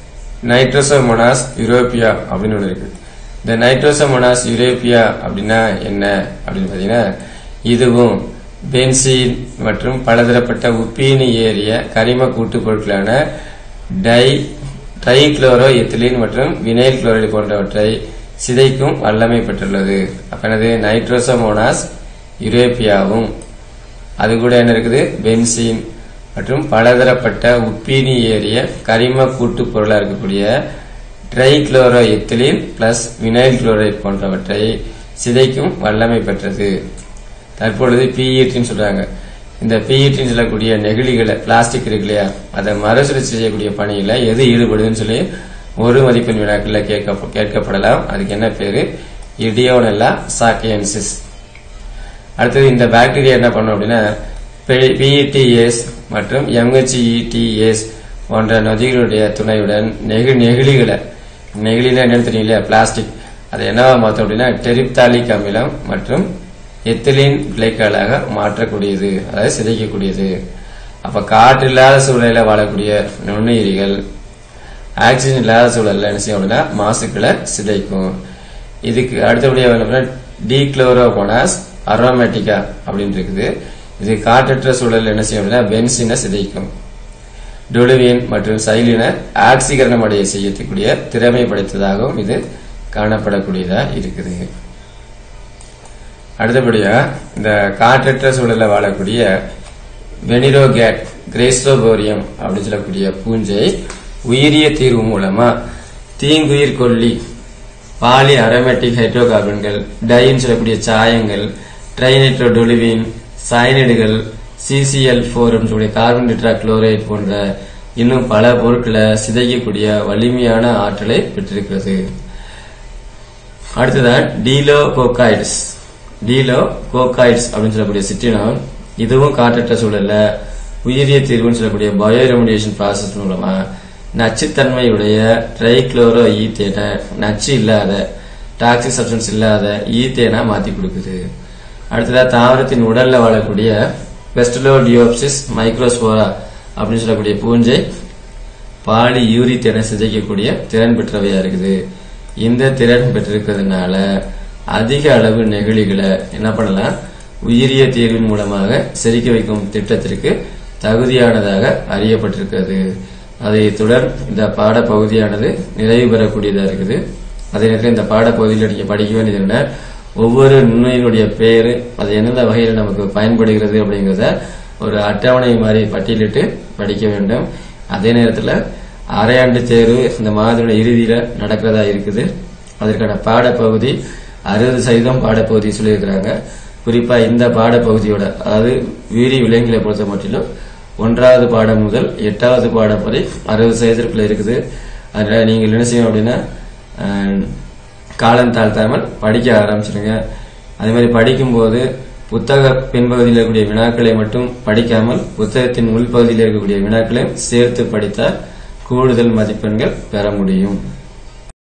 நைட்ரோசோமோனாஸ் யூரோப்பியா அப்படின்னு ஒன்று இருக்கு. இந்த நைட்ரோசோமோனாஸ் யூரோப்பியா அப்படின்னா என்ன அப்படின்னு பாத்தீங்கன்னா, இதுவும் பென்சீன் மற்றும் பலதரப்பட்ட உப்பீனி ஏறிய கரிம கூட்டு பொருட்களான டை ட்ரைக்ளோரோ எத்திலீன் மற்றும் வினைல் குளோரைடு போன்றவற்றை சிதைக்கும் வல்லமை பெற்றுள்ளது. அப்ப என்னது, நைட்ரோசோமோனாஸ் யூரோப்பியாவும் அது கூட என்ன இருக்குது, பென்சீன் மற்றும் பலதரப்பட்ட உப்பீனி ஏறிய கரிம கூட்டு பொருளா இருக்கக்கூடிய trichloroethylene plus vinyl chloride போன்றவற்றை சிதைக்கும் வல்லமை பெற்றது. தற்பொழுது பிஇடின்னு சொல்றாங்க. இந்த பிஇடின்னு சொல்லக்கூடிய நெகிழிகளை, பிளாஸ்டிக் இருக்கு இல்லையா, அதை மறுசுழற்சி செய்யக்கூடிய பணியில எது ஈடுபடுதுன்னு சொல்லி ஒரு மதிப்பெண் வினாக்கள்ல கேட்க கேட்கப்படலாம். அதுக்கு என்ன பேரு, இடியோனெல்லா சாக்கியன்சிஸ். அடுத்தது இந்த பாக்டீரியா என்ன பண்ணும் அப்படின்னா, பிஇடிஎஸ் மற்றும் எம்ஹெச்இடிஎஸ் போன்ற நொதிகளுடைய துணையுடன் நெகி நெகிழிகளை நெகிழில என்னன்னு தெரியும் இல்லையா, பிளாஸ்டிக், அதை என்னவா மாற்றும் அப்படின்னா டெரிப்தாலிக் அமிலம் மற்றும் எத்திலீன் கிளைக்காலாக மாற்றக்கூடியது, அதாவது சிதைக்கக்கூடியது. அப்ப காற்று இல்லாத சூழலில வாழக்கூடிய நுண்ணுயிரிகள் ஆக்சிஜன் இல்லாத சூழல்ல என்ன செய்யும் அப்படின்னா மாசுக்களை சிதைக்கும். இதுக்கு அடுத்தபடியாக டிக்ளோரோமோனாஸ் அரோமேட்டிகா அப்படின்னு இருக்குது. இது காற்றற்ற சூழல் என்ன செய்யும் அப்படின்னா பென்சீனை சிதைக்கும். டொலுவின் மற்றும் சைலின ஆக்சிகரணம் அடைய செய்யக்கூடிய திறமை படைத்ததாகவும் இது காணப்படக்கூடியதா இருக்குது. அடுத்தபடியா இந்த காற்றற்ற சூழலில் வாழக்கூடிய வெனிரோகேட் கிரேஸ்டோபோரியம் அப்படின்னு சொல்லக்கூடிய பூஞ்சை உயிரிய தீர்வு மூலமா தீங்குயிர் கொல்லி பாலி அரோமேட்டிக் ஹைட்ரோ கார்பன்கள், டைன்னு சொல்லக்கூடிய சாயங்கள், ட்ரைநைட்ரோடொலுவின், சயனைடுகள், C C L four carbon tetrachloride போன்ற இன்னும் பல பொருட்களை சிதைக்கக்கூடிய வலிமையான ஆற்றலை பெற்றிருக்கிறது. அடுத்ததான் டீலோ கோகாய்ட்ஸ் டீலோ கோகாய்ட்ஸ் அப்படின்னு சொல்லக்கூடிய சிற்றினம். இதுவும் காற்றற்ற சூழல்ல உயிரிய தீர்வுன்னு சொல்லக்கூடிய பயோ ரெமிடியேஷன் ப்ராசஸ் மூலமா நச்சுத்தன்மையுடைய ட்ரைக்ளோரோ ஈத்தேனை நச்சு இல்லாத டாக்ஸிக் சப்ஸ்டன்ஸ் இல்லாத ஈத்தேனா மாத்தி கொடுக்குது. அடுத்ததா தாவரத்தின் உடல்ல வாழக்கூடிய வெஸ்டலோடியோப்சிஸ் மைக்ரோஸ்போரா அப்படின்னு சொல்லக்கூடிய பூஞ்சை பாலி யூரித்தேனை சிதைக்கக்கூடிய திறன் பெற்றவையா இருக்குது. இந்த திறன் பெற்றிருக்கிறதுனால அதிக அளவு நெகிழிகளை என்ன பண்ணலாம், உயிரிய தீர்வின் மூலமாக செரிக்க வைக்கும் திட்டத்திற்கு தகுதியானதாக அறியப்பட்டிருக்கிறது. அதை தொடர் இந்த பாட பகுதியானது நிறைவு பெறக்கூடியதா இருக்குது. அதே நேரத்தில் இந்த பாடப்பகுதியில் நீங்க படிக்க வேண்டியது என்ன, ஒவ்வொரு நுண்ணுயிரினுடைய பேரு அது எந்தெந்த வகையில் நமக்கு பயன்படுகிறது அப்படிங்கிறத ஒரு அட்டவணை மாதிரி பட்டியலிட்டு படிக்க வேண்டும். அதே நேரத்தில் அரையாண்டு தேர்வு இந்த மாதத்தினுடைய இறுதியில நடக்கிறதா இருக்குது. அதற்கான பாடப்பகுதி அறுபது சதவீதம் பாடப்பகுதி சொல்லியிருக்கிறாங்க. குறிப்பா இந்த பாடப்பகுதியோட, அதாவது வீரி விலங்குகளை பொறுத்த மட்டிலும் ஒன்றாவது பாடம் முதல் எட்டாவது பாடம் வரை அறுபது சதவீதத்துக்குள்ள இருக்குது. அதனால நீங்கள் என்ன செய்யணும் அப்படின்னா காலம் தாழ்த்தாமல் படிக்க ஆரம்பிச்சிருங்க. அதே மாதிரி படிக்கும்போது புத்தக பின்பகுதியில் இருக்கக்கூடிய வினாக்களை மட்டும் படிக்காமல் புத்தகத்தின் உள்பகுதியில் இருக்கக்கூடிய வினாக்களையும் சேர்த்து படித்தால் கூடுதல் மதிப்பெண்கள் பெற முடியும்.